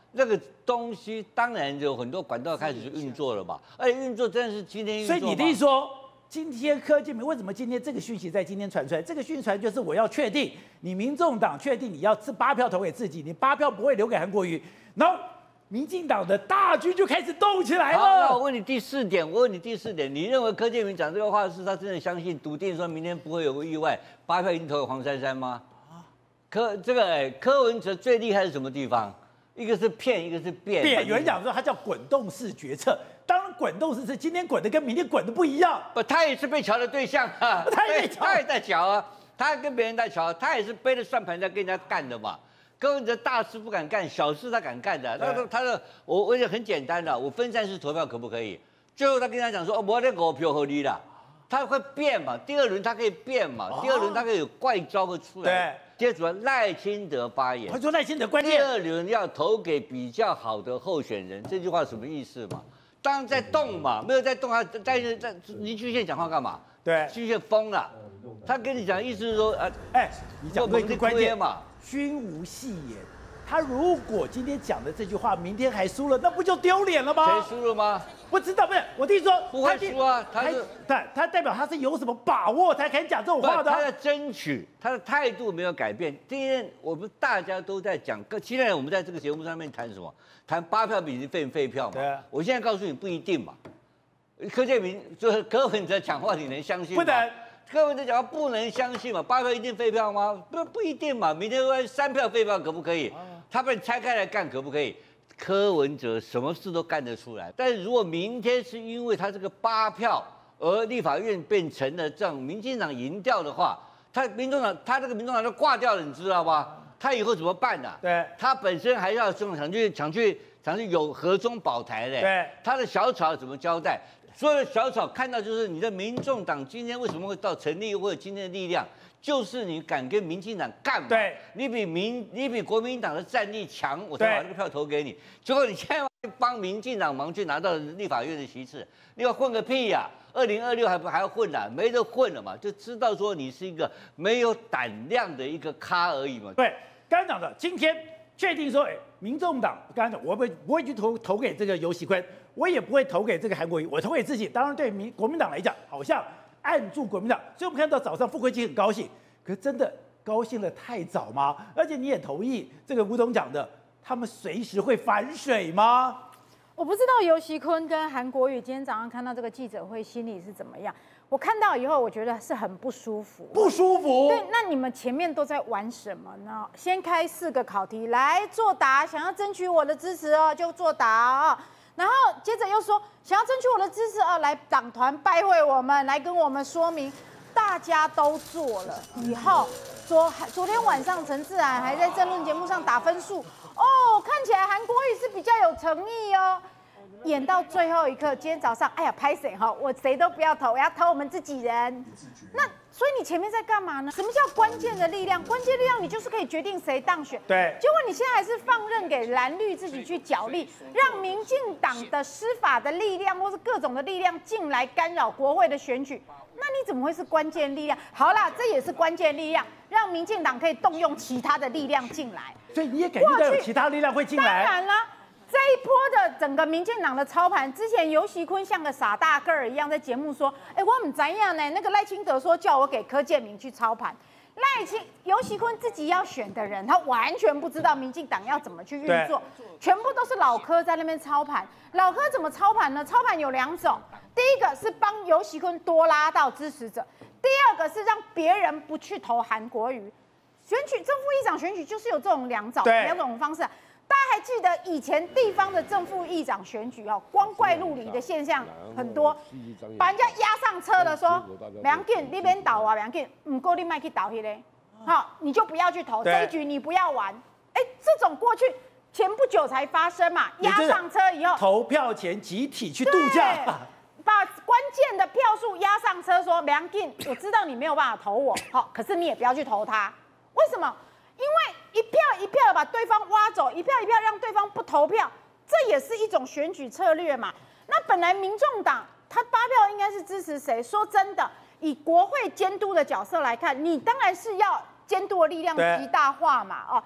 那个东西当然有很多管道开始运作了嘛，而且运作真的是今天运作。 所以你的意思说，今天柯建铭为什么今天这个讯息在今天传出来？这个讯息传就是我要确定你民众党确定你要8票投给自己，你8票不会留给韩国瑜，然后民进党的大军就开始动起来了。 好，那我问你第4点，你认为柯建铭讲这个话是他真的相信笃定说明天不会有个意外，8票一定投给黄珊珊吗？柯文哲最厉害是什么地方？一个是骗，一个是变。 有人讲说他叫滚动式决策，当然滚动式是今天滚的跟明天滚的不一样。 不，他也是被瞧的对象啊，他也在瞧啊，他跟别人在瞧，他也是背着算盘在跟人家干的嘛。柯文哲大事不敢干，小事他敢干的。我也很简单的，我分散式投票可不可以？最后他跟他讲说，我那5票合理啦，他会变嘛，第2轮他可以变嘛，第2轮他可以有怪招会出来。对。接着赖清德发言， 他说赖清德关键第2轮要投给比较好的候选人，这句话什么意思嘛？当然在动嘛，没有在动，他在林俊宪讲话干嘛？ 对， 俊宪疯了，他跟你讲意思是说， 你讲对关键嘛， 君无戏言。他如果今天讲的这句话，明天还输了，那不就丢脸了吗？ 谁输了吗？ 不知道，不是我弟说不会输啊， 他代表他是有什么把握才敢讲这种话的？ 他在争取，他的态度没有改变。今天我们大家都在讲，现在我们在这个节目上面谈什么？谈8票比废票嘛。对。我现在告诉你不一定嘛。柯建铭就是柯文哲讲话，你能相信吗？ 不能。 柯文哲讲话不能相信嘛？8票一定废票吗？不一定嘛。明天说3票废票可不可以？他把你拆开来干可不可以？柯文哲什么事都干得出来，但是如果明天是因为他这个8票而立法院变成了这样，民进党赢掉的话，他这个民众党就挂掉了，你知道吗？他以后怎么办呢？ 对， 他本身还要想去有和中保台的， 对， 他的小草怎么交代？所有的小草看到就是你的民众党今天为什么会到成立或者今天的力量？就是你敢跟民进党干嘛？ 对， 你比国民党的战力强，我才把这个票投给你。结果你现在帮民进党忙去拿到立法院的席次，你要混个屁呀！2026还要混啦，没得混了嘛，就知道说你是一个没有胆量的一个咖而已嘛。 对，刚刚讲的，今天确定说，民众党刚刚讲，我不会去投给这个游锡堃，我也不会投给这个韩国瑜，我投给自己。当然，对国民党来讲，好像按住国民党，所以我们看到早上傅昆萁很高兴，可是真的高兴了太早吗？而且你也同意这个吴董讲的，他们随时会反水吗？ 我不知道游锡堃跟韩国瑜今天早上看到这个记者会，心里是怎么样？我看到以后，我觉得是很不舒服。 不舒服？ 对，那你们前面都在玩什么呢？先开4个考题来作答，想要争取我的支持哦，就作答啊。然后接着又说想要争取我的支持来党团拜会我们，来跟我们说明，大家都做了以后，昨天晚上陈志涵还在政论节目上打分数哦，看起来韩国瑜是比较有诚意哦。演到最后一刻，今天早上，哎呀，拍谁哈？我谁都不要投，我要投我们自己人。那所以你前面在干嘛呢？什么叫关键的力量？关键力量你就是可以决定谁当选。 对。 结果你现在还是放任给蓝绿自己去角力，让民进党的司法的力量或是各种的力量进来干扰国会的选举。那你怎么会是关键力量？好啦，这也是关键力量，让民进党可以动用其他的力量进来。 所以你也感觉到有其他力量会进来？ 当然啦。这一波的整个民进党的操盘，之前游锡堃像个傻大个儿一样在节目说，我很怎样呢？那个赖清德说叫我给柯建铭去操盘，游锡堃自己要选的人，他完全不知道民进党要怎么去运作，全部都是老柯在那边操盘。老柯怎么操盘呢？操盘有2种，第一个是帮游锡堃多拉到支持者，第2个是让别人不去投韩国瑜。选举正副议长选举就是有这种两种方式。大家还记得以前地方的正副议长选举光怪陆离的现象很多，把人家压上车了，说梁健那边倒啊，梁健不够你卖去倒去嘞，好，你就不要去投这一局，你不要玩。这种过去前不久才发生嘛，压上车以后， 投票前集体去度假， 把关键的票数压上车，说梁健，我知道你没有办法投我，好，可是你也不要去投他，为什么？因为一票一票的把对方挖走，一票一票让对方不投票，这也是一种选举策略嘛。那本来民众党他8票应该是支持谁？说真的，以国会监督的角色来看，你当然是要监督的力量极大化嘛。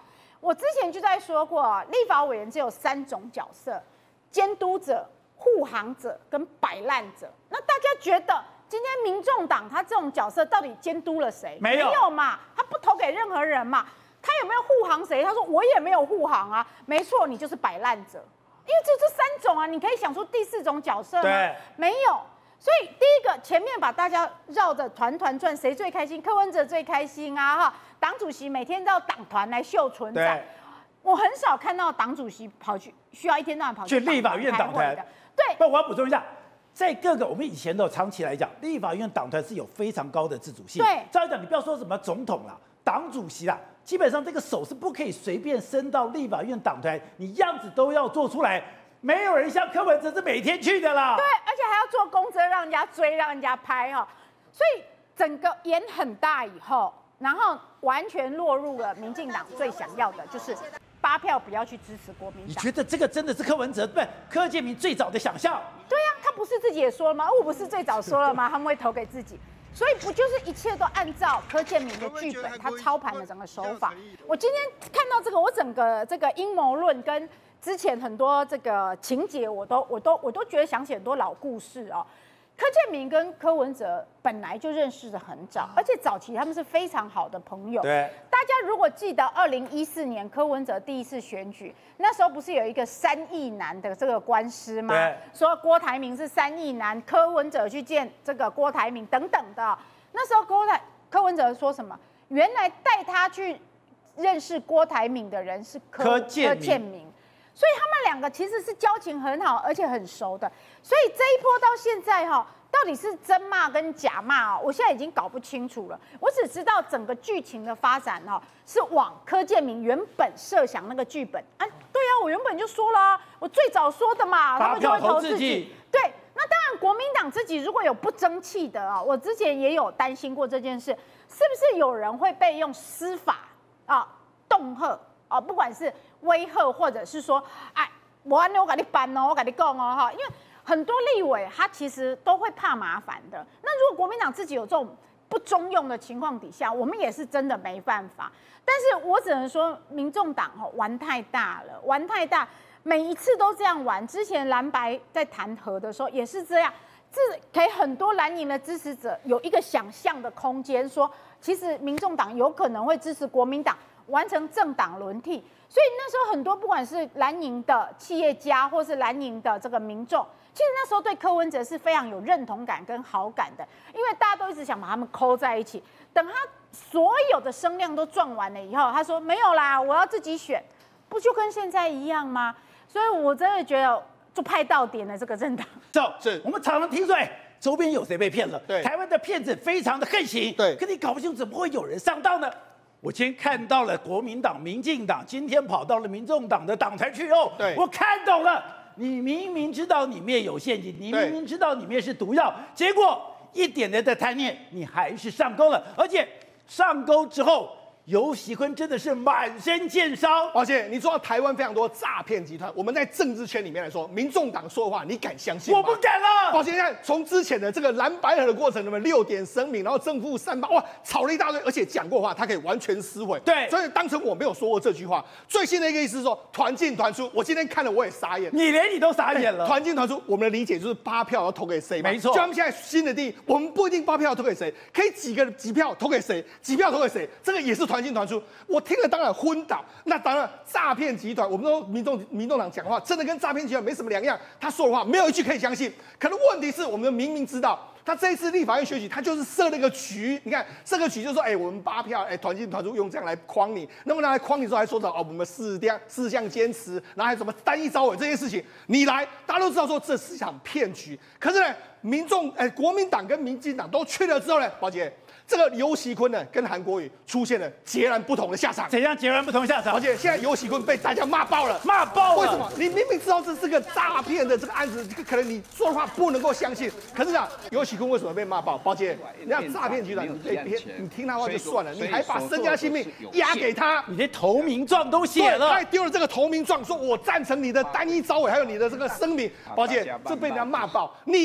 我之前就在说过，立法委员只有3种角色：监督者、护航者跟摆烂者。那大家觉得今天民众党他这种角色到底监督了谁？ 没有嘛，他不投给任何人嘛。他有没有护航谁？他说我也没有护航啊。没错，你就是摆烂者，因为这3种啊，你可以想出第4种角色吗？ 对， 没有。所以第一个前面把大家绕着团团转，谁最开心？柯文哲最开心啊！哈，党主席每天到党团来秀存在。我很少看到党主席跑去需要一天到晚跑去立法院党团的。对， 不，我要补充一下，在各个我们以前都长期来讲，立法院党团是有非常高的自主性。 对， 照讲你不要说什么总统啦、党主席啦，基本上这个手是不可以随便伸到立法院党团，你样子都要做出来。没有人像柯文哲是每天去的啦。 对，而且还要做公车，让人家追，让人家拍哈。所以整个演很大以后，然后完全落入了民进党最想要的，就是8票不要去支持国民党。 你觉得这个真的是柯文哲对柯建铭最早的想象？ 对呀，他不是自己也说了吗？我不是最早说了吗？他们会投给自己。所以不就是一切都按照柯建铭的剧本，他操盘的整个手法。我今天看到这个，我整个这个阴谋论跟之前很多这个情节，我都觉得想起很多老故事哦。柯建铭跟柯文哲本来就认识的很早，而且早期他们是非常好的朋友。 对， 大家如果记得2014年柯文哲第1次选举，那时候不是有一个3亿男的这个官司吗？ 对， 说郭台铭是3亿男，柯文哲去见这个郭台铭等等的。那时候柯文哲说什么？原来带他去认识郭台铭的人是柯建铭。所以他们2个其实是交情很好，而且很熟的。所以这一波到现在哈，到底是真骂跟假骂我现在已经搞不清楚了。我只知道整个剧情的发展是往柯建铭原本设想那个剧本啊。对啊，我原本就说了，我最早说的嘛，他们就会投自己。对，那当然国民党自己如果有不争气的我之前也有担心过这件事，是不是有人会被用司法恫吓不管是威吓，或者是说，哎，我跟你办我跟你讲哈，因为很多立委他其实都会怕麻烦的。那如果国民党自己有这种不中用的情况底下，我们也是真的没办法。但是我只能说，民众党玩太大了，玩太大，每一次都这样玩。之前蓝白在弹劾的时候也是这样，这给很多蓝营的支持者有一个想象的空间，说其实民众党有可能会支持国民党。完成政党轮替，所以那时候很多不管是蓝营的企业家，或是蓝营的这个民众，其实那时候对柯文哲是非常有认同感跟好感的，因为大家都一直想把他们扣在一起。等他所有的声量都撞完了以后，他说没有啦，我要自己选，不就跟现在一样吗？所以我真的觉得就派到点了这个政党。 是我们常常听说，周边有谁被骗了？ 对， 台湾的骗子非常的横行。 对， 可你搞不清楚怎么会有人上当呢？我今天看到了国民党、民进党，今天跑到了民众党的党团去对， 我看懂了。你明明知道里面有陷阱，你明明知道里面是毒药，结果一点点的贪念，你还是上钩了。而且上钩之后，游锡堃真的是满身箭伤。 而且你知道台湾非常多诈骗集团，我们在政治圈里面来说，民众党说的话你敢相信吗？ 我不敢了。 抱歉，看从之前的这个蓝白合的过程，6点声明，然后正负3八，哇，吵了一大堆，而且讲过话，他可以完全撕毁。 对， 所以当成我没有说过这句话。最新的一个意思是说，团进团出。我今天看了我也傻眼， 你连你都傻眼了。 团进团出，我们的理解就是8票要投给谁嘛？ 没错。 就他们现在新的定义，我们不一定8票要投给谁，可以几票投给谁，几票投给谁，这个也是团进团出。我听了当然昏倒。那当然，诈骗集团，我们说民众党讲话真的跟诈骗集团没什么两样。他说的话没有一句可以相信。可能问题是我们明明知道，他这一次立法院选举，他就是设了一个局。你看这个局就是说，我们8票，团进团出用这样来框你。那么来框你之后还说到我们4项坚持，然后还什么单一招委这件事情，你来，大家都知道说这是一场骗局。可是呢，国民党跟民进党都去了之后呢，宝姐。这个游锡堃呢，跟韩国瑜出现了截然不同的下场。 怎样截然不同下场？ 而且现在游锡堃被大家骂爆了， 骂爆了。 为什么？你明明知道这是个诈骗的这个案子，可能你说的话不能够相信。可是游锡堃为什么被骂爆？宝姐，人家诈骗集团，你被骗，你听他话就算了，你还把身家性命押给他， 你连投名状都写了， 他还丢了这个投名状，说我赞成你的单一招委，还有你的这个声明。宝姐，这被人家骂爆。你像诈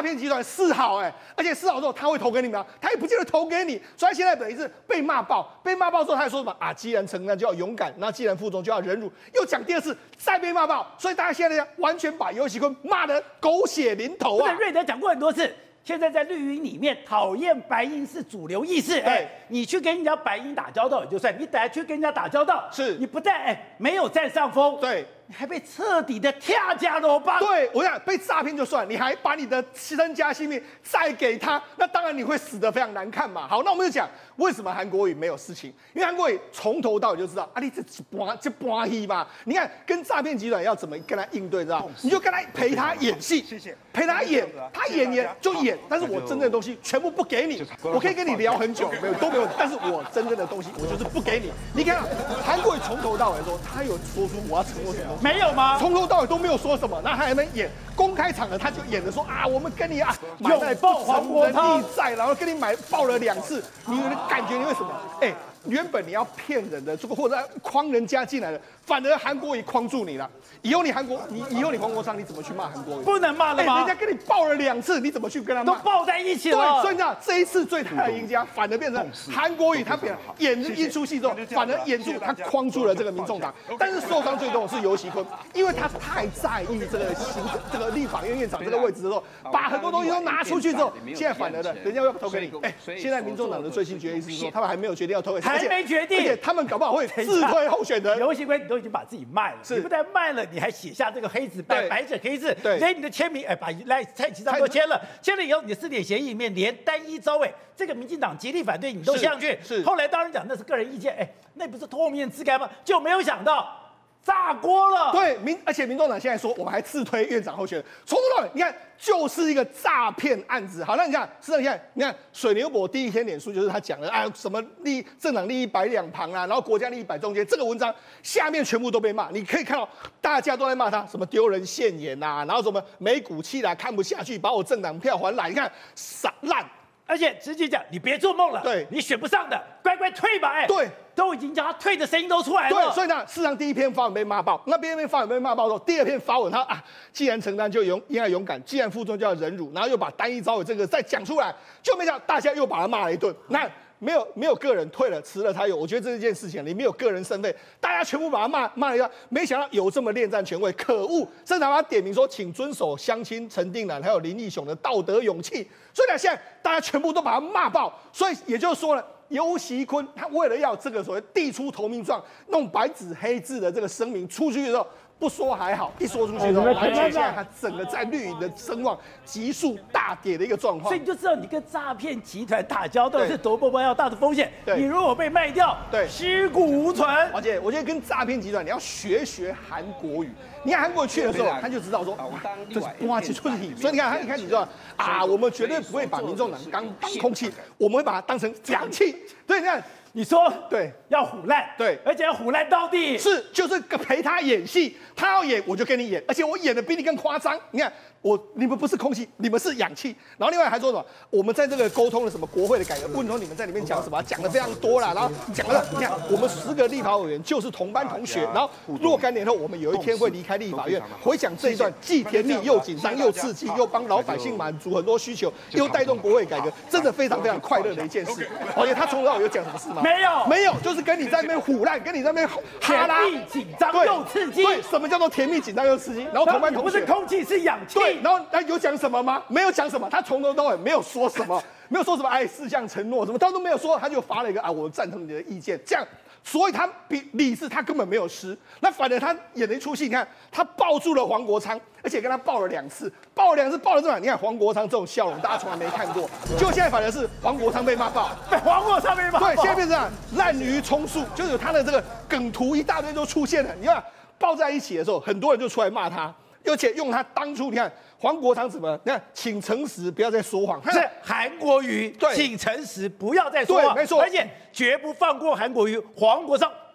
骗集团示好，而且示好之后他会投给你们，他也不见得投给你，所以他现在等于是被骂爆，被骂爆之后他还说什么啊？既然承担就要勇敢，那既然负重就要忍辱，又讲第二次，再被骂爆，所以大家现在完全把游锡堃骂得狗血淋头啊！ 瑞德讲过很多次。现在在绿营里面，讨厌白银是主流意识。你去跟人家白银打交道也就算，你等下去跟人家打交道， 是你不但没有占上风， 对， 你还被彻底的跳加罗帮。 对，我想被诈骗就算，你还把你的身家性命再给他，那当然你会死得非常难看嘛。好，那我们就讲为什么韩国瑜没有事情，因为韩国瑜从头到尾就知道啊，你这搬黑嘛。你看跟诈骗集团要怎么跟他应对，知道？你就跟他陪他演戏，谢谢，陪他演，他演就演。但是我真正的东西全部不给你，我可以跟你聊很久，都没有，但是我真正的东西我就是不给你。你看韩国瑜从头到尾说，他有说出我要承诺什么东西？ 没有吗？ 从头到尾都没有说什么，那他还能演公开场合他就演的说啊，我们跟你啊买在不成人力债，然后跟你报了2次，你感觉你为什么？原本你要骗人的，这个或者诓人家进来的，反而韩国瑜诓住你了。以后你黄国昌你怎么去骂韩国瑜？ 不能骂了吗？ 人家跟你报了2次，你怎么去跟他骂？ 都抱在一起了。 对，所以你知道这一次最大的赢家，反而变成韩国瑜，他演一出戏之后，反而演住他框住了这个民众党。但是受伤最重的是游锡堃，因为他太在意这个立法院院长这个位置的时候，把很多东西都拿出去之后，现在反而的，人家要投给你。现在民众党的最新决议是说，他们还没有决定要投给谁， 还没决定， 而且他们搞不好会自推候选人。 游锡堃，你都已经把自己卖了，你不但卖了，你还写下这个黑字白纸黑字，连你的签名，把蔡其昌都签了以后，你的4点协议里面连单一招这个民进党极力反对，你都上去。 是， 后来当然讲那是个人意见，那不是脱面自干吗？就没有想到炸锅了。 对，而且民众党现在说我们还自推院长候选人，从头到尾你看就是一个诈骗案子。好，那你看，事实上你看水牛伯第一天脸书就是他讲了什么政党利益摆两旁啊，然后国家利益摆中间，这个文章下面全部都被骂，你可以看到大家都在骂他什么丢人现眼啊，然后什么没骨气啦，看不下去，把我政党票还来，你看傻烂。 而且直接讲，你别做梦了， 对， 你选不上的，乖乖退吧， 对， 都已经叫他退的声音都出来了。 对，所以呢，事实上第一篇发文被骂爆，那第二篇发文被骂爆之后，第2篇发文他既然承担就应该勇敢，既然负重就要忍辱，然后又把单一招委这个再讲出来，就没想到大家又把他骂了一顿。那没有个人退了辞了他有，我觉得这件事情你没有个人身份，大家全部把他骂了一下，没想到有这么恋战权位，可恶！甚至把他点名说，请遵守乡亲陈定南还有林义雄的道德勇气。所以呢，现在大家全部都把他骂爆，所以也就是说呢，游锡堃他为了要这个所谓递出投名状，弄白纸黑字的这个声明出去的时候，不说还好，一说出去之后，完全现在他整个在绿营的声望急速大跌的一个状况。 所以你就知道你跟诈骗集团打交道是多么要大的风险。你如果被卖掉，尸骨无存。 而且我觉得跟诈骗集团你要学韩国瑜。你看韩国瑜去的时候，他就知道说，哇，这出题。所以你看他一开始就说我们绝对不会把民众党当空气，我们会把它当成氧气。对，你看。 你说对， 要唬烂， 对， 而且要唬烂到底， 就是陪他演戏，他要演我就跟你演，而且我演的比你更夸张。你看你们不是空气，你们是氧气。然后另外还说什么？我们在这个沟通了什么国会的改革，问说你们在里面讲什么？讲的非常多啦，然后讲了，你看我们10个立法委员就是同班同学，然后若干年后我们有一天会离开立法院，回想这一段既甜蜜又紧张又刺激，又帮老百姓满足很多需求，又带动国会改革，真的非常非常快乐的一件事。而且他从头到尾有讲什么事吗？没有，就是跟你在那边唬烂，跟你在那边哈拉， 甜蜜紧张又刺激。 对，什么叫做甜蜜紧张又刺激？然后同班同学不是空气是氧气。 对，然后他有讲什么吗？没有讲什么，他从头到尾没有说什么，没有说什么4项承诺什么，他都没有说，他就发了一个我赞同你的意见，这样。所以他比理智，他根本没有失。那反正他演了一出戏，你看他抱住了黄国昌，而且跟他抱了2次，抱了这么，你看黄国昌这种笑容，大家从来没看过。就现在反而是黄国昌被骂爆， 黄国昌被骂爆。 对，现在变成滥竽充数，就是他的这个梗图一大堆都出现了。你看抱在一起的时候，很多人就出来骂他，而且用他当初你看。黄国昌怎么？你看，请诚实，不要再说谎。 是韩国瑜，请诚实，不要再说谎。 对，没错。 而且绝不放过韩国瑜。黄国昌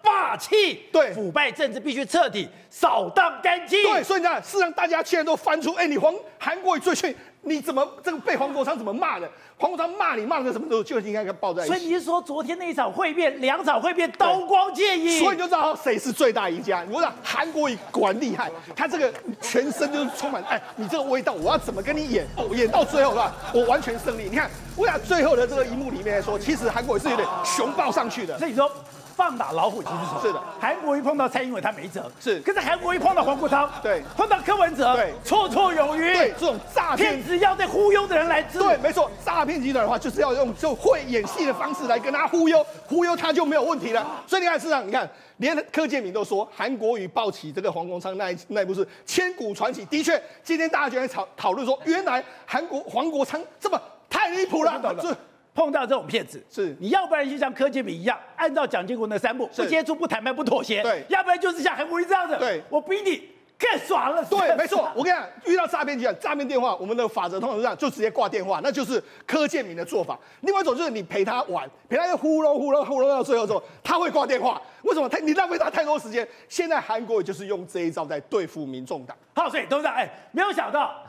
霸气， 对腐败政治必须彻底扫荡干净。 对，所以你看，事实上大家现在都翻出，你韩国瑜最近你怎么这个被黄国昌怎么骂的？黄国昌骂你骂的什么都就应该跟抱在一起。 所以你是说昨天那一场会面，2场会面刀光剑影， 所以你就知道谁是最大赢家。我讲韩国瑜果然厉害，他这个全身就是充满你这个味道，我要怎么跟你演？演到最后是吧？我完全胜利。你看，我讲最后的这个一幕里面来说，其实韩国瑜是有点熊抱上去的。 所以你说。棒打老虎，其实是的。 韩国瑜碰到蔡英文，他没辙。 是， 可是韩国瑜碰到黄国昌， 对， 碰到柯文哲， 对， 绰绰有余。 对，这种诈骗只要在忽悠的人来治。 对，没错，诈骗集团的话，就是要用就会演戏的方式来跟他忽悠，忽悠他就没有问题了。所以你看，市场，你看，连柯建铭都说，韩国瑜抱起这个黄国昌那一部是千古传奇。的确，今天大家就在讨论说，原来黄国昌这么太离谱了。 碰到这种骗子， 是你要不然就像柯建铭一样，按照蒋经国的3不：不接触、不谈判、不妥协； 对， 要不然就是像韩国瑜这样的， 对， 我比你更爽了。 对，没错。我跟你讲，遇到诈骗集团、诈骗电话，我们的法则通常是这样，就直接挂电话，那就是柯建铭的做法。另外一种就是你陪他玩，陪他糊弄到最后之后，他会挂电话。为什么？你浪费他太多时间。现在韩国瑜就是用这一招在对付民众党。 好，所以董事长，没有想到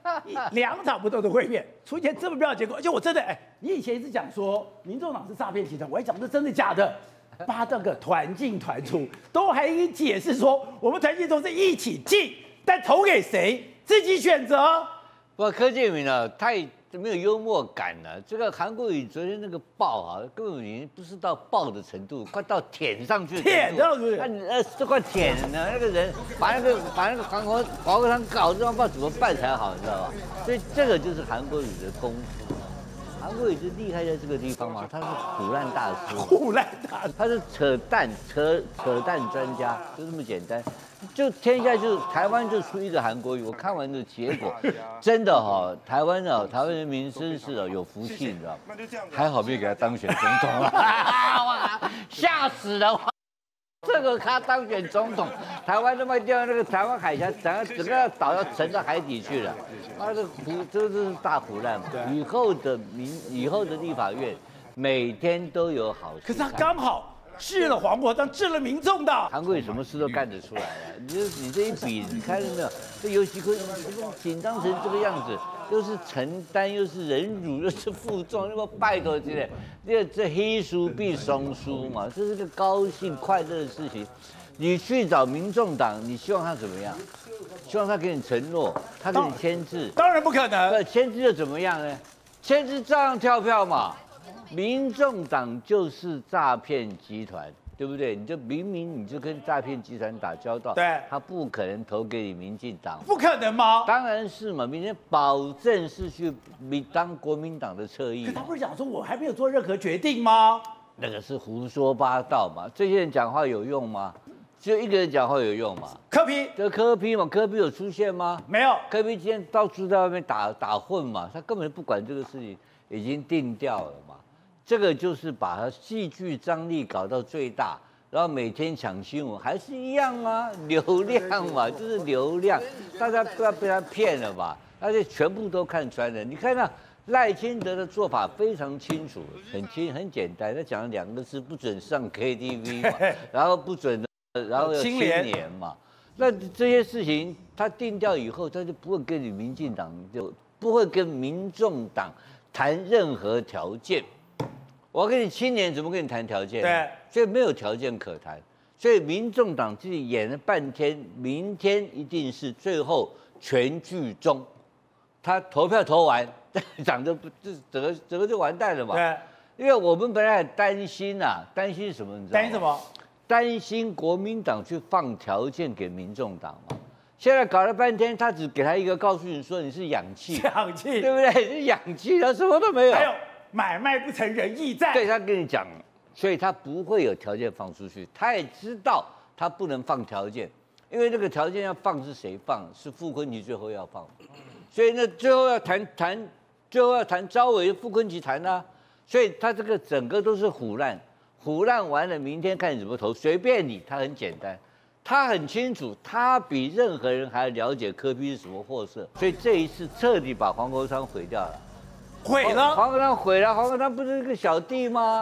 2场不同的会面出现这么妙的结果，而且我真的，你以前一直讲说民众党是诈骗集团，我还讲这真的假的？把这个团进团出，都还可以解释说我们团进都是一起进，但投给谁自己选择。 不，柯建铭呢太没有幽默感了。这个韩国瑜昨天那个爆啊，根本已经不是到爆的程度，快到舔上去的程度。 舔上去， 这块舔呢，那个人把那个黄国昌搞这样，不知道怎么办才好，你知道吧？所以这个就是韩国瑜的功夫。韩国瑜就厉害在这个地方嘛，他是唬烂大师，他是扯淡专家，就这么简单。就天下就台湾就出一个韩国瑜，我看完的结果，真的台湾人民真是有福气，你知道吗？还好没给他当选总统啊，吓死人！这个他当选总统，台湾那么掉那个台湾海峡，整个岛要沉到海底去了。他的这是大胡乱嘛。以后的立法院每天都有好事。 可是他刚好治了黄国昌，治了民众党。 韩国瑜什么事都干得出来了。你这一比，你看到没有？这尤其紧张成这个样子，又是承担，又是忍辱，又是负重，那么拜托之类，这黑书必双书嘛，这是个高兴快乐的事情。你去找民众党，你希望他怎么样？希望他给你承诺，他给你签字？ 当然不可能。 签字又怎么样呢？签字照样跳票嘛。民众党就是诈骗集团，对不对？你就明明你就跟诈骗集团打交道， 对， 他不可能投给你民进党， 不可能吗？ 当然是嘛，明天保证是去当国民党的侧翼。 可他不是讲说我还没有做任何决定吗？ 那个是胡说八道嘛，这些人讲话有用吗？只有一个人讲话有用嘛？ 柯 P， 这柯 P 嘛，柯 P 有出现吗？ 没有， 柯 P 今天到处在外面打混嘛，他根本不管这个事情，已经定掉了嘛。这个就是把他戏剧张力搞到最大，然后每天抢新闻还是一样啊，流量嘛，就是流量，大家不要被他骗了吧？而且全部都看穿了。你看到赖清德的做法非常清楚，很简单，他讲了2个字：不准上 KTV 嘛，然后不准，然后要清廉嘛。那这些事情他定掉以后，他就不会跟你民进党，就不会跟民众党谈任何条件。我跟你7年，怎么跟你谈条件？ 对， 所以没有条件可谈。所以民众党自己演了半天，明天一定是最后全剧终。他投票投完，党就整个就完蛋了嘛。 对， 因为我们本来很担心担心什么？你知道吗？ 担心什么？ 担心国民党去放条件给民众党嘛。现在搞了半天，他只给他一个告诉你说你是氧气，对不对？是氧气，他什么都没有。 还有买卖不成仁义在。 对，他跟你讲，所以他不会有条件放出去。他也知道他不能放条件，因为这个条件要放是谁放？是傅昆萁最后要放。所以呢，最后要谈招委，傅昆萁谈啊。所以他这个整个都是唬烂，唬烂完了，明天看你怎么投，随便你。他很简单。他很清楚，他比任何人还了解柯 P 是什么货色，所以这一次彻底把黄国昌毁掉了。 毁了， 黄国昌毁了，黄国昌不是一个小弟吗？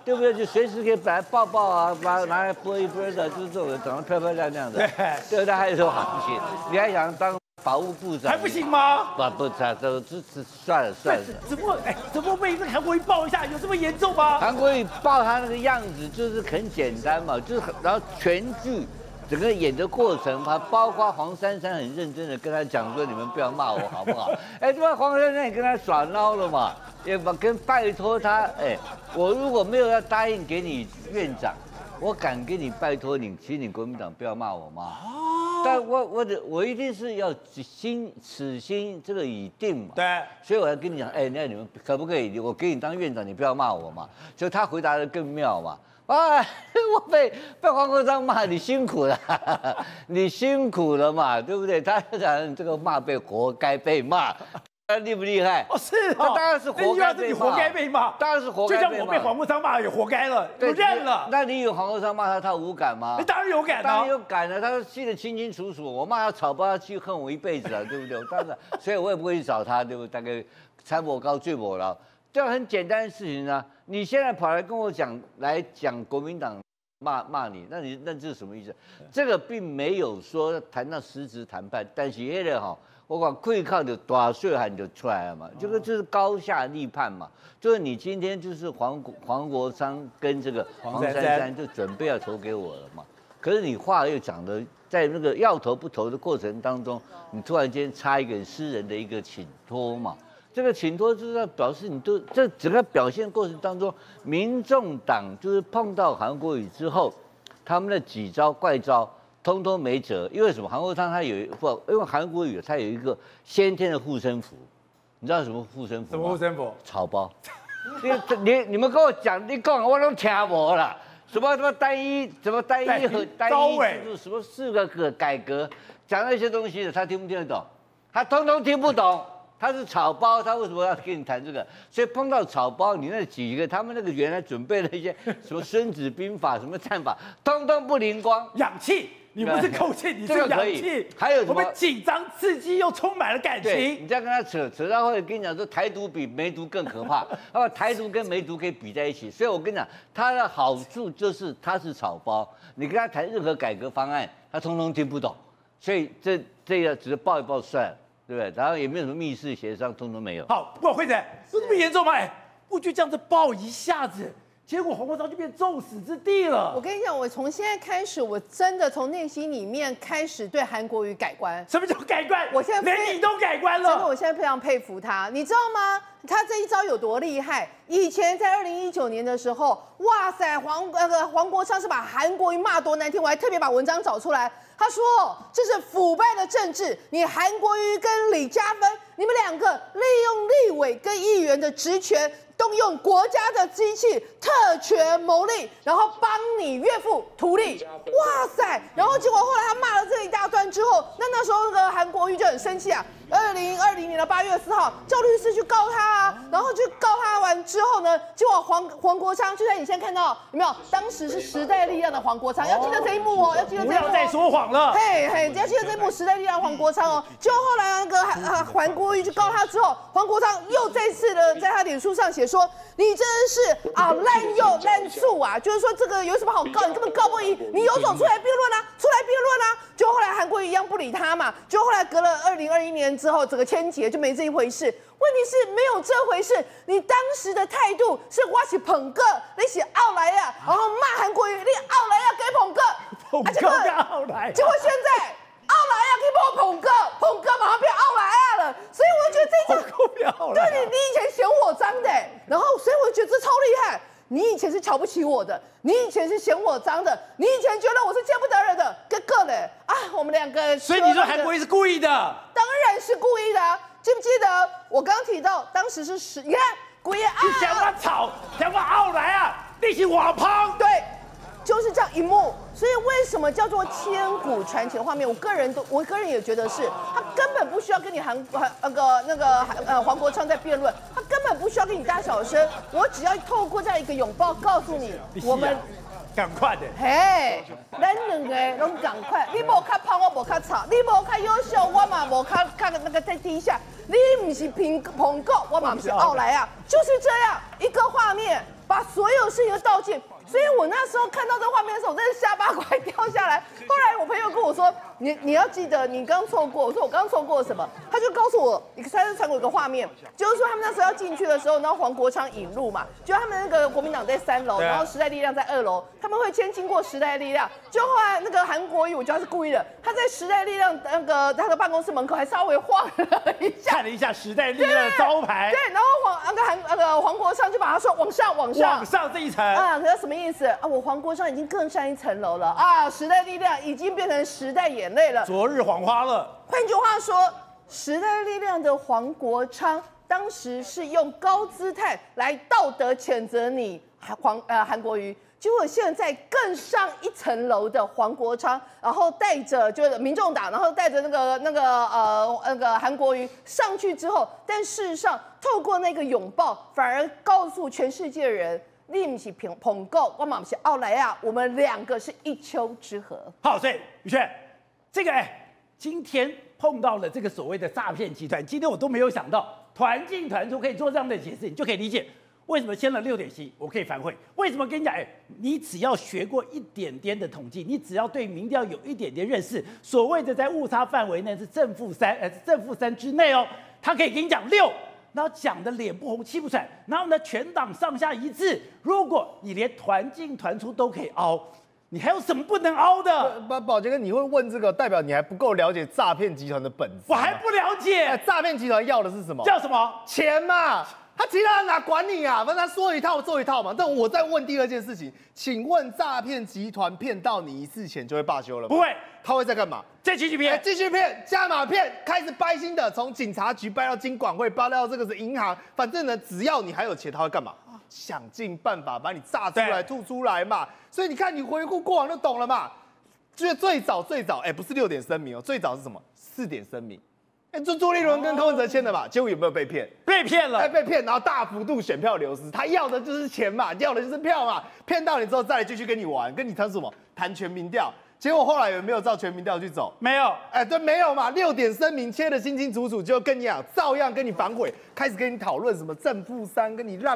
对不对？就随时可以把它抱抱啊，把它拿来拨一拨的，就是这种长得漂漂亮亮的，对不对？还有什么行情？你还想当法务部长？ 还不行吗？ 不，这算了。 怎么被这个韩国瑜抱一下？有这么严重吗？ 韩国瑜抱他那个样子就是很简单嘛，就是然后全剧。整个演的过程，还包括黄珊珊很认真的跟他讲说：“你们不要骂我，好不好？”哎，对吧？黄珊珊也跟他耍孬了嘛，也跟拜托他。哎，我如果没有要答应给你院长，我敢给你拜托你，请你国民党不要骂我吗？但我一定是要此心这个已定嘛。 对， 所以我要跟你讲，哎，那你们可不可以？我给你当院长，你不要骂我嘛。就他回答的更妙嘛。啊！我被黄国昌骂，你辛苦了，你辛苦了嘛，对不对？他讲你这个骂被活该被骂，他厉不厉害？ 哦，是哦， 他当然是活该被骂， 你活该被骂， 当然是活该被骂。 就像我被黄国昌骂也活该了，我认了。 那你以为黄国昌骂他，他无感吗？ 当然有感啊， 当然有感了，他记得清清楚楚。我骂他草包，他去恨我一辈子了，对不对？我当然，所以我也不会去找他，对不对？大概参谋高罪我了。这很简单的事情啊！你现在跑来跟我讲国民党骂你，那这是什么意思？这个并没有说谈到实质谈判，但是那个哈，我讲会靠的大岁汉就出来了嘛，这个就是高下立判嘛，就是你今天就是黄国昌跟这个黄珊珊就准备要投给我了嘛，可是你话又讲的在那个要投不投的过程当中，你突然间插一个私人的一个请托嘛。这个请托就是要表示你都这整个表现过程当中，民众党就是碰到韩国瑜之后，他们的几招怪招通通没辙。因为什么？韩国昌他因为韩国瑜他有一个先天的护身符，你知道什么护身符吗？ 什么护身符？ 草包。你们跟我讲，你讲我都听无啦。什么单一制度，什么4个改革，讲那些东西的，他听不听得懂？他通通听不懂。他是草包，他为什么要跟你谈这个？所以碰到草包，你那几个他们那个原来准备了一些什么《孙子兵法》什么战法，通通不灵光。 氧气，你不是空气，你是氧气。 还有什么？ 我们紧张刺激又充满了感情。 你再跟他扯到会跟你讲说台独比梅毒更可怕，台独跟梅毒可以比在一起。所以我跟你讲，它的好处就是它是草包，你跟他谈任何改革方案，他通通听不懂。所以这个只是抱一抱算了。对不对？然后也没有什么密室协商，通通没有。 好，不，慧姐，有这么严重吗？不就这样子抱一下子，结果黄国昌就变众矢之的了。 我跟你讲，我从现在开始，我真的从内心里面开始对韩国瑜改观。 什么叫改观？ 我现在连你都改观了。 真的，我现在非常佩服他。你知道吗？他这一招有多厉害？以前在2019年的时候，哇塞，黄国昌是把韩国瑜骂多难听，我还特别把文章找出来。他说这是腐败的政治，你韩国瑜跟李嘉芬，你们两个利用立委跟议员的职权，动用国家的机器特权牟利，然后帮你岳父图利。哇塞！然后结果后来他骂了这一大段之后，那时候那个韩国瑜就很生气啊。2020年的8月4号，叫律师去告他啊，然后就告他完之后呢，结果黄国昌就在你现在看到有没有？当时是时代力量的黄国昌，要记得这一幕哦，要记得这一幕。 不要再说谎了。 嘿，要记得这一幕时代力量黄国昌哦。结果后来那个韩国瑜去告他之后，黄国昌又再次的在他脸书上写说，你真是滥用滥诉啊，就是说这个有什么好告？你根本告不赢，你有种出来辩论啊，出来辩论啊。就后来韩国瑜一样不理他嘛，就后来隔了2021年之后，整个千结就没这一回事。问题是没有这回事，你当时的态度是我是捧个，你是奥莱亚，然后骂韩国瑜，你奥莱亚给捧个， 奥莱， 结果现在奥莱亚可以帮我捧个马上变奥莱亚了，所以我就觉得这种，对你以前嫌我脏的，然后所以我就觉得这超厉害。你以前是瞧不起我的，你以前是嫌我脏的，你以前觉得我是见不得人的，个的啊，我们两个。 所以你说韩国瑜是故意的？ 当然是故意的啊！记不记得我刚刚提到，当时是你看鬼也你想我吵，想我奥来啊，你是我胖。 对，就是这样一幕。所以为什么叫做千古传奇的画面？我个人也觉得是，他根本不需要跟你黄国昌在辩论，他根本不需要跟你大小声，我只要透过这样一个拥抱，告诉你，我们赶快的。 嘿，咱两个拢同款，你无较胖，我无较吵；你无较优秀，我嘛无较那个在低下。你不是捧够，我嘛不是奥莱啊，就是这样一个画面，把所有事情都道尽。所以我那时候看到这画面的时候，我真的下巴快掉下来。后来我朋友跟我说，你要记得你刚错过。我说我刚错过什么？他就告诉我，他就传给我一个画面，就是说他们那时候要进去的时候，然后黄国昌引路嘛，就他们那个国民党在3楼，然后时代力量在2楼，他们会先经过时代力量。就后来那个韩国瑜，我觉得他是故意的，他在时代力量那个他的办公室门口还稍微晃了一下， 看了一下时代力量的招牌， 对，然后黄国昌就把他说往上这一层啊，可是什么意思啊？我黄国昌已经更上一层楼了啊！时代力量已经变成时代眼泪了， 昨日黄花了。 换句话说，时代力量的黄国昌当时是用高姿态来道德谴责你韩国瑜。结果现在更上一层楼的黄国昌，然后带着就是民众党，然后带着那个韩国瑜上去之后，但事实上透过那个拥抱，反而告诉全世界人，你不是捧够，我嘛不是奥莱亚，我们2个是一丘之貉。 好，所以宇轩，这个今天碰到了这个所谓的诈骗集团，今天我都没有想到，团进团出可以做这样的解释，你就可以理解。为什么签了6.7，我可以反悔？为什么跟你讲？你只要学过一点点的统计，你只要对民调有一点点认识，所谓的在误差范围内是正负3之内哦，他可以跟你讲6，然后讲的脸不红气不喘，然后呢全党上下一致。如果你连团进团出都可以凹，你还有什么不能凹的？ 宝杰哥，你会问这个，代表你还不够了解诈骗集团的本质。 我还不了解， 诈骗集团要的是什么？ 叫什么？ 钱嘛。他其他人哪管你啊？反正他说一套做一套嘛。但我再问第2件事情，请问诈骗集团骗到你1次钱就会罢休了吗？ 不会， 他会在干嘛？ 再继续骗， 继续骗，加码骗，开始掰新的，从警察局掰到金管会，掰到这个是银行，反正呢，只要你还有钱，他会干嘛？想尽办法把你炸出来、吐出来嘛。所以你看，你回顾过往就懂了嘛。就是最早，不是6点声明哦，最早是什么？4点声明。就朱立伦跟柯文哲签的嘛，结果有没有被骗？ 被骗了， 被骗，然后大幅度选票流失。他要的就是钱嘛，要的就是票嘛，骗到你之后再来继续跟你玩，跟你谈什么？谈全民调。结果后来有没有照全民调去走？ 没有。 对，没有嘛。6点声明切得清清楚楚，就跟你讲，照样跟你反悔，开始跟你讨论什么正负3，跟你让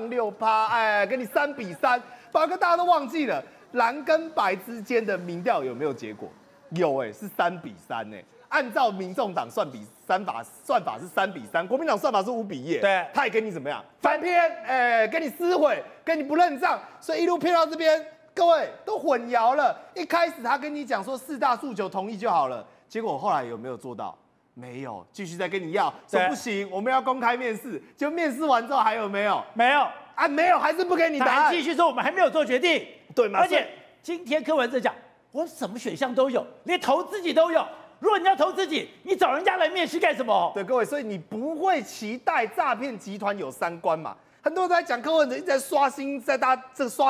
6%，跟你3比3。宝哥大家都忘记了，蓝跟白之间的民调有没有结果？有是3比3按照民众党算法是3比3，国民党算法是5比1， 对， 他也跟你怎么样翻篇，跟你撕毁，跟你不认账，所以一路骗到这边，各位都混淆了。一开始他跟你讲说4大诉求同意就好了，结果后来有没有做到？没有，继续再跟你要，说不行，我们要公开面试，就面试完之后还有没有？ 没有没有，还是不给你答案， 继续说我们还没有做决定， 对吗？ 而且今天柯文哲讲，我什么选项都有，连投自己都有。如果你要投自己，你找人家来面试干什么？ 对，各位，所以你不会期待诈骗集团有3观嘛？很多人都在讲柯文哲一直在刷新，大家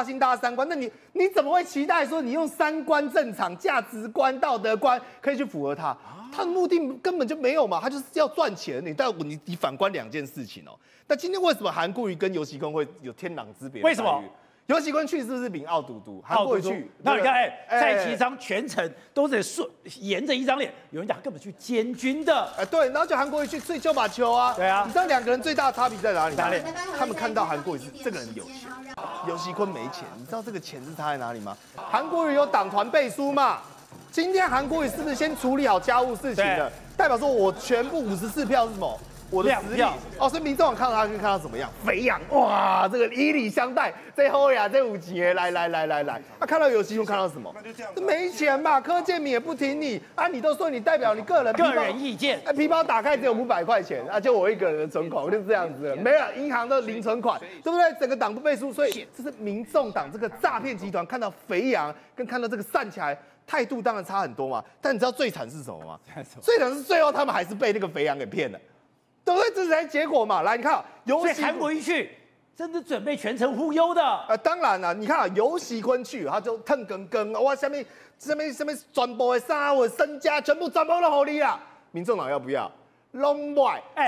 3观，那你怎么会期待说你用3观正常、价值观、道德观可以去符合他？他的目的根本就没有嘛，他就是要赚钱。你反观2件事情哦。那今天为什么韩国瑜跟游锡堃会有天壤之别？ 为什么？ 游锡堃去是不是领奥赌毒？韩国瑜去， 那你看，蔡其昌全程都是沿着一张脸，有人讲根本去监军的， 对，然后就韩国瑜去追9把球啊， 对啊， 你知道2个人最大的差别在哪里？他们看到韩国瑜是这个人有钱，游锡堃没钱，你知道这个钱是差在哪里吗？韩国瑜有党团背书嘛，今天韩国瑜是不是先处理好家务事情了？代表说我全部54票是什么？我的实力所以民众党看到他可以看到怎么样？肥羊哇，这个以礼相待，这后呀，这5级来，他看到游锡堃看到什么？没钱嘛，柯建铭也不挺你你都说你代表你个人意见， 皮包打开只有500块钱就我一个人的存款，我就这样子了，没了，银行都零存款，对不对？整个党不背书，所以这是民众党这个诈骗集团看到肥羊跟看到这个站起来。态度当然差很多嘛，但你知道最惨是什么吗？最惨是最后他们还是被那个肥羊给骗了，对不对？这才是结果嘛。来，你看， 所以韩国瑜去真的准备全程忽悠的。 当然了，你看游锡堃去，他就腾更，哇，什么全部的衫、我身家全部转播到给你啊！民众党要不要？拢不爱。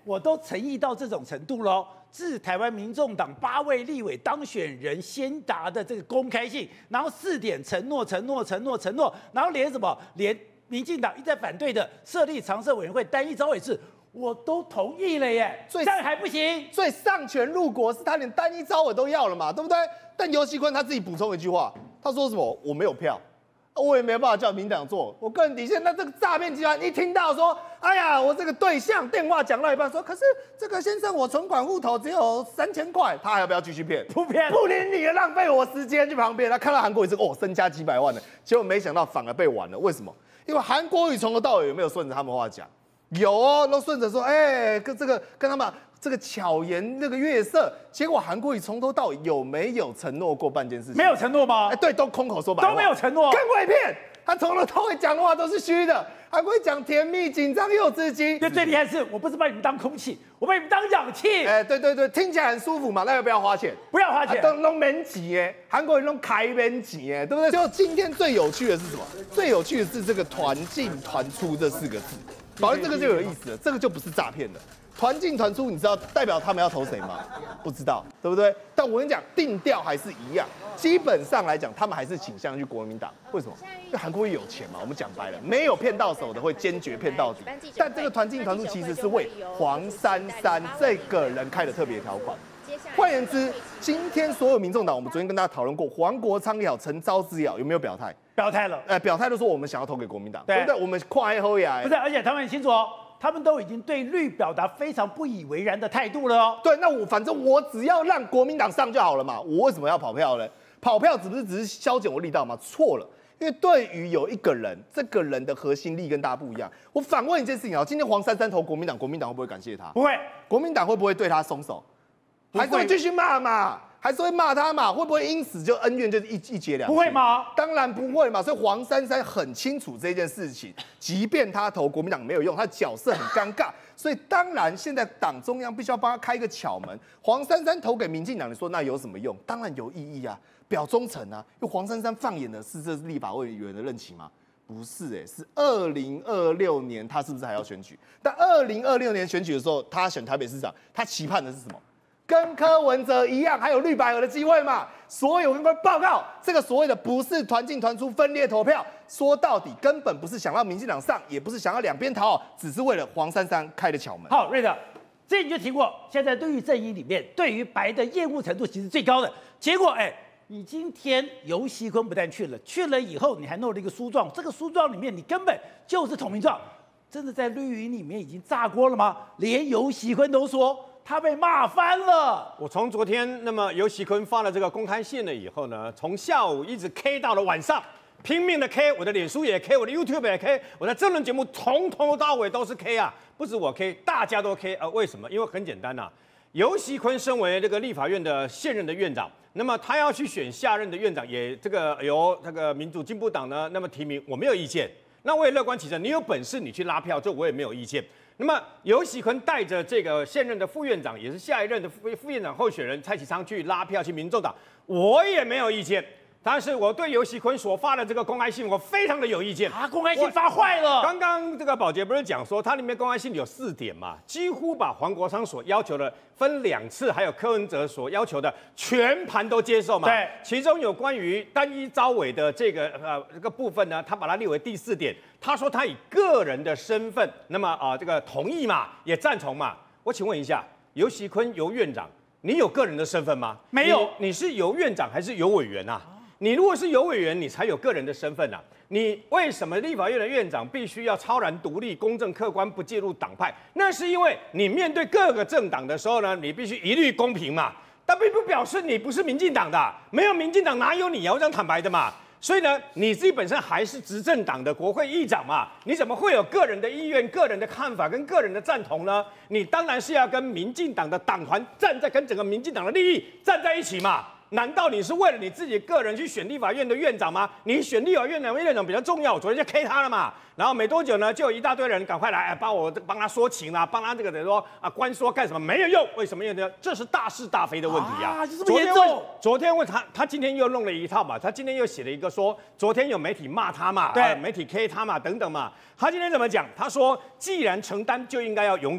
我都诚意到这种程度喽。自台湾民众党8位立委当选人先达的这个公开信，然后4点承诺，然后连什么连民进党一再反对的设立常设委员会单一招委制，我都同意了耶，这样还不行？ 所以上权入国是他连单一招委都要了嘛，对不对？但游锡堃他自己补充一句话，他说什么？我没有票。我也没有办法叫民党做，我个人底线。那这个诈骗集团一听到说，哎呀，我这个对象电话讲到一半说，可是这个先生我存款户头只有3000块，他还要不要继续骗？ 不骗， 不理你了，浪费我时间去旁边。他看到韩国瑜身家几百万的，结果没想到反而被玩了。为什么？因为韩国瑜从头到尾有没有顺着他们话讲？有哦，都顺着说，跟他们这个巧言那个月色，结果韩国瑜从头到尾有没有承诺过半件事情？ 没有承诺吗？ 对，都空口说白话， 都没有承诺， 跟鬼片。他从头到尾讲的话都是虚的，还会讲甜蜜、紧张又刺激。 最厉害的是，我不是把你们当空气，我把你们当氧气。 对，听起来很舒服嘛，那要不要花钱？ 不要花钱， 都弄免钱哎，韩国人弄开免钱哎，对不对？就今天最有趣的是什么？最有趣的是这个团进团出这4个字，宝仁这个就有意思了，这个就不是诈骗了。团进团出，你知道代表他们要投谁吗？不知道，对不对？但我跟你讲，定调还是一样。基本上来讲，他们还是倾向于国民党。为什么？因为韩国瑜有钱嘛。我们讲白了，没有骗到手的会坚决骗到底。但这个团进团出其实是为黄珊珊这个人开的特别条款。换言之，今天所有民众党，我们昨天跟大家讨论过，黄国昌也好，陈昭姿也好，有没有表态？ 表态了。 表态都说我们想要投给国民党，对不对？我们跨黑后呀。 不是，而且他们很清楚哦。他们都已经对绿表达非常不以为然的态度了哦。 对，那反正我只要让国民党上就好了嘛，我为什么要跑票呢？跑票只是消减我力道吗？错了，因为对于有一个人，这个人的核心力跟大家不一样。我反问一件事情啊，今天黄珊珊投国民党，国民党会不会感谢他？ 不会。 国民党会不会对他松手？还是会继续骂嘛？还是会骂他嘛？会不会因此就恩怨就一结两清？ 不会吗？ 当然不会嘛。所以黄珊珊很清楚这件事情，即便他投国民党没有用，他角色很尴尬。所以当然现在党中央必须要帮他开一个巧门。黄珊珊投给民进党，你说那有什么用？当然有意义啊，表忠诚啊。因为黄珊珊放眼的是这立法委员的任期吗？不是是2026年他是不是还要选举？但2026年选举的时候，他选台北市长，他期盼的是什么？跟柯文哲一样，还有绿白合的机会嘛？所以我跟各位报告，这个所谓的不是团进团出分裂投票，说到底根本不是想让民进党上，也不是想要两边讨好，只是为了黄珊珊开的巧门。 好，瑞德，这你就提过，现在绿阵营里面对于白的厌恶程度其实最高的。结果，你今天游锡堃不但去了以后，你还弄了一个书状，这个书状里面你根本就是投名状，真的在绿营里面已经炸锅了吗？连游锡堃都说。他被骂翻了。 我从昨天游锡堃发了这个公开信了以后呢，从下午一直 K 到了晚上，拼命的 K， 我的脸书也 K， 我的 YouTube 也 K， 我的政论节目从头到尾都是 K 啊，不止我 K， 大家都 K 啊。为什么？因为很简单啊，游锡堃身为这个立法院的现任的院长，那么他要去选下任的院长，也这个由这个民主进步党呢提名，我没有意见。那我也乐观其成，你有本事你去拉票，这我也没有意见。那么游锡堃带着这个现任的副院长，也是下一任的副院长候选人蔡其昌去拉票去民众党，我也没有意见。但是我对游锡堃所发的这个公开信，我非常的有意见。 公开信发坏了。 刚刚这个宝杰不是讲说，他里面公开信有4点嘛，几乎把黄国昌所要求的分2次，还有柯文哲所要求的全盘都接受嘛。 对， 其中有关于单一招委的这个部分呢，他把它列为第4点。他说他以个人的身份，那么这个同意嘛，也赞同嘛。我请问一下，游锡堃游院长，你有个人的身份吗？ 没有， 你是游院长还是游委员啊？你如果是游委员，你才有个人的身份啊！你为什么立法院的院长必须要超然独立、公正客观，不介入党派？那是因为你面对各个政党的时候呢，你必须一律公平嘛。但并不表示你不是民进党的，没有民进党哪有你要这样坦白的嘛？所以呢，你自己本身还是执政党的国会议长嘛，你怎么会有个人的意愿、个人的看法跟个人的赞同呢？你当然是要跟民进党的党团站在跟整个民进党的利益站在一起嘛。难道你是为了你自己个人去选立法院的院长吗？你选立法院的院长比较重要，我昨天就 K 他了嘛。然后没多久呢，就有一大堆人赶快来，帮他说情啦，帮他这个等于说关说干什么没有用？为什么？因为这是大是大非的问题啊！ 就这么严重。 昨天问他今天又弄了一套嘛，他今天又写了一个说，昨天有媒体骂他嘛， 对， 媒体 K 他嘛，等等嘛。他今天怎么讲？他说，既然承担就应该要勇敢。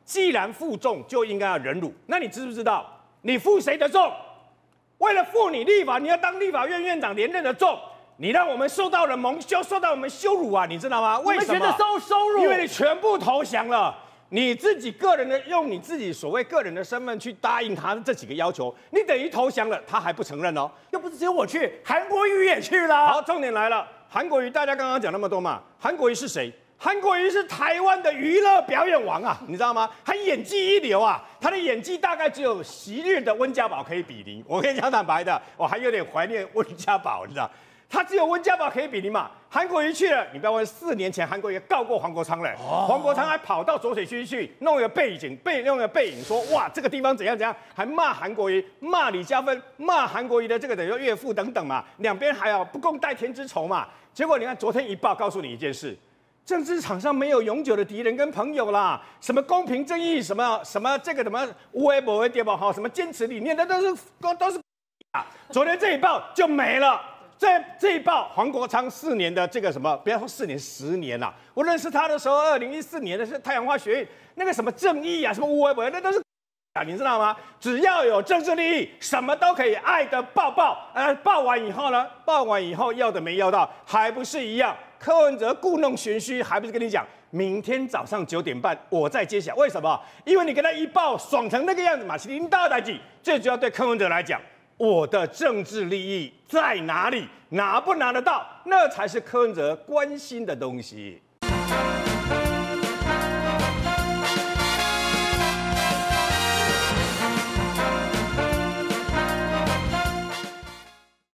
既然负重就应该要忍辱。那你知不知道你负谁的重？为了负你立法，你要当立法院院长连任的重，你让我们受到了蒙羞，受到我们羞辱啊，你知道吗？为什么？ 你们觉得羞辱？ 因为你全部投降了。你自己个人的用你自己所谓个人的身份去答应他的这几个要求，你等于投降了，他还不承认哦。 又不是只有我去，韩国瑜也去了。 好，重点来了，韩国瑜大家刚刚讲那么多嘛，韩国瑜是谁？韩国瑜是台湾的娱乐表演王啊，你知道吗？他演技一流啊，他的演技大概只有昔日的温家宝可以比拟。我跟你讲坦白的，我还有点怀念温家宝，你知道。他只有温家宝可以比拟嘛？韩国瑜去了，你不要问，4年前韩国瑜告过黄国昌嘞，黄国昌还跑到浊水区去弄一个弄个背影说哇这个地方怎样怎样，还骂韩国瑜，骂李嘉芬，骂韩国瑜的这个等于岳父等等嘛，两边还要不共戴天之仇嘛。结果你看昨天一报告诉你一件事，政治场上没有永久的敌人跟朋友啦，什么公平正义，什么这个什么无为不为对吧？哈，什么坚持理念，那都是啊。昨天这一报就没了。这一报，黄国昌4年的这个什么，不要说4年，10年啦。我认识他的时候，2014年的是太阳花学运，那个什么正义啊，什么无为不为，那都是啊，你知道吗？只要有政治利益，什么都可以爱的抱。抱完以后呢，抱完以后要的没要到，还不是一样？柯文哲故弄玄虚，还不是跟你讲，明天早上9点半我再揭晓。为什么？因为你跟他一报，爽成那个样子嘛，是领导代志。最主要对柯文哲来讲。我的政治利益在哪里？拿不拿得到？那才是柯文哲关心的东西。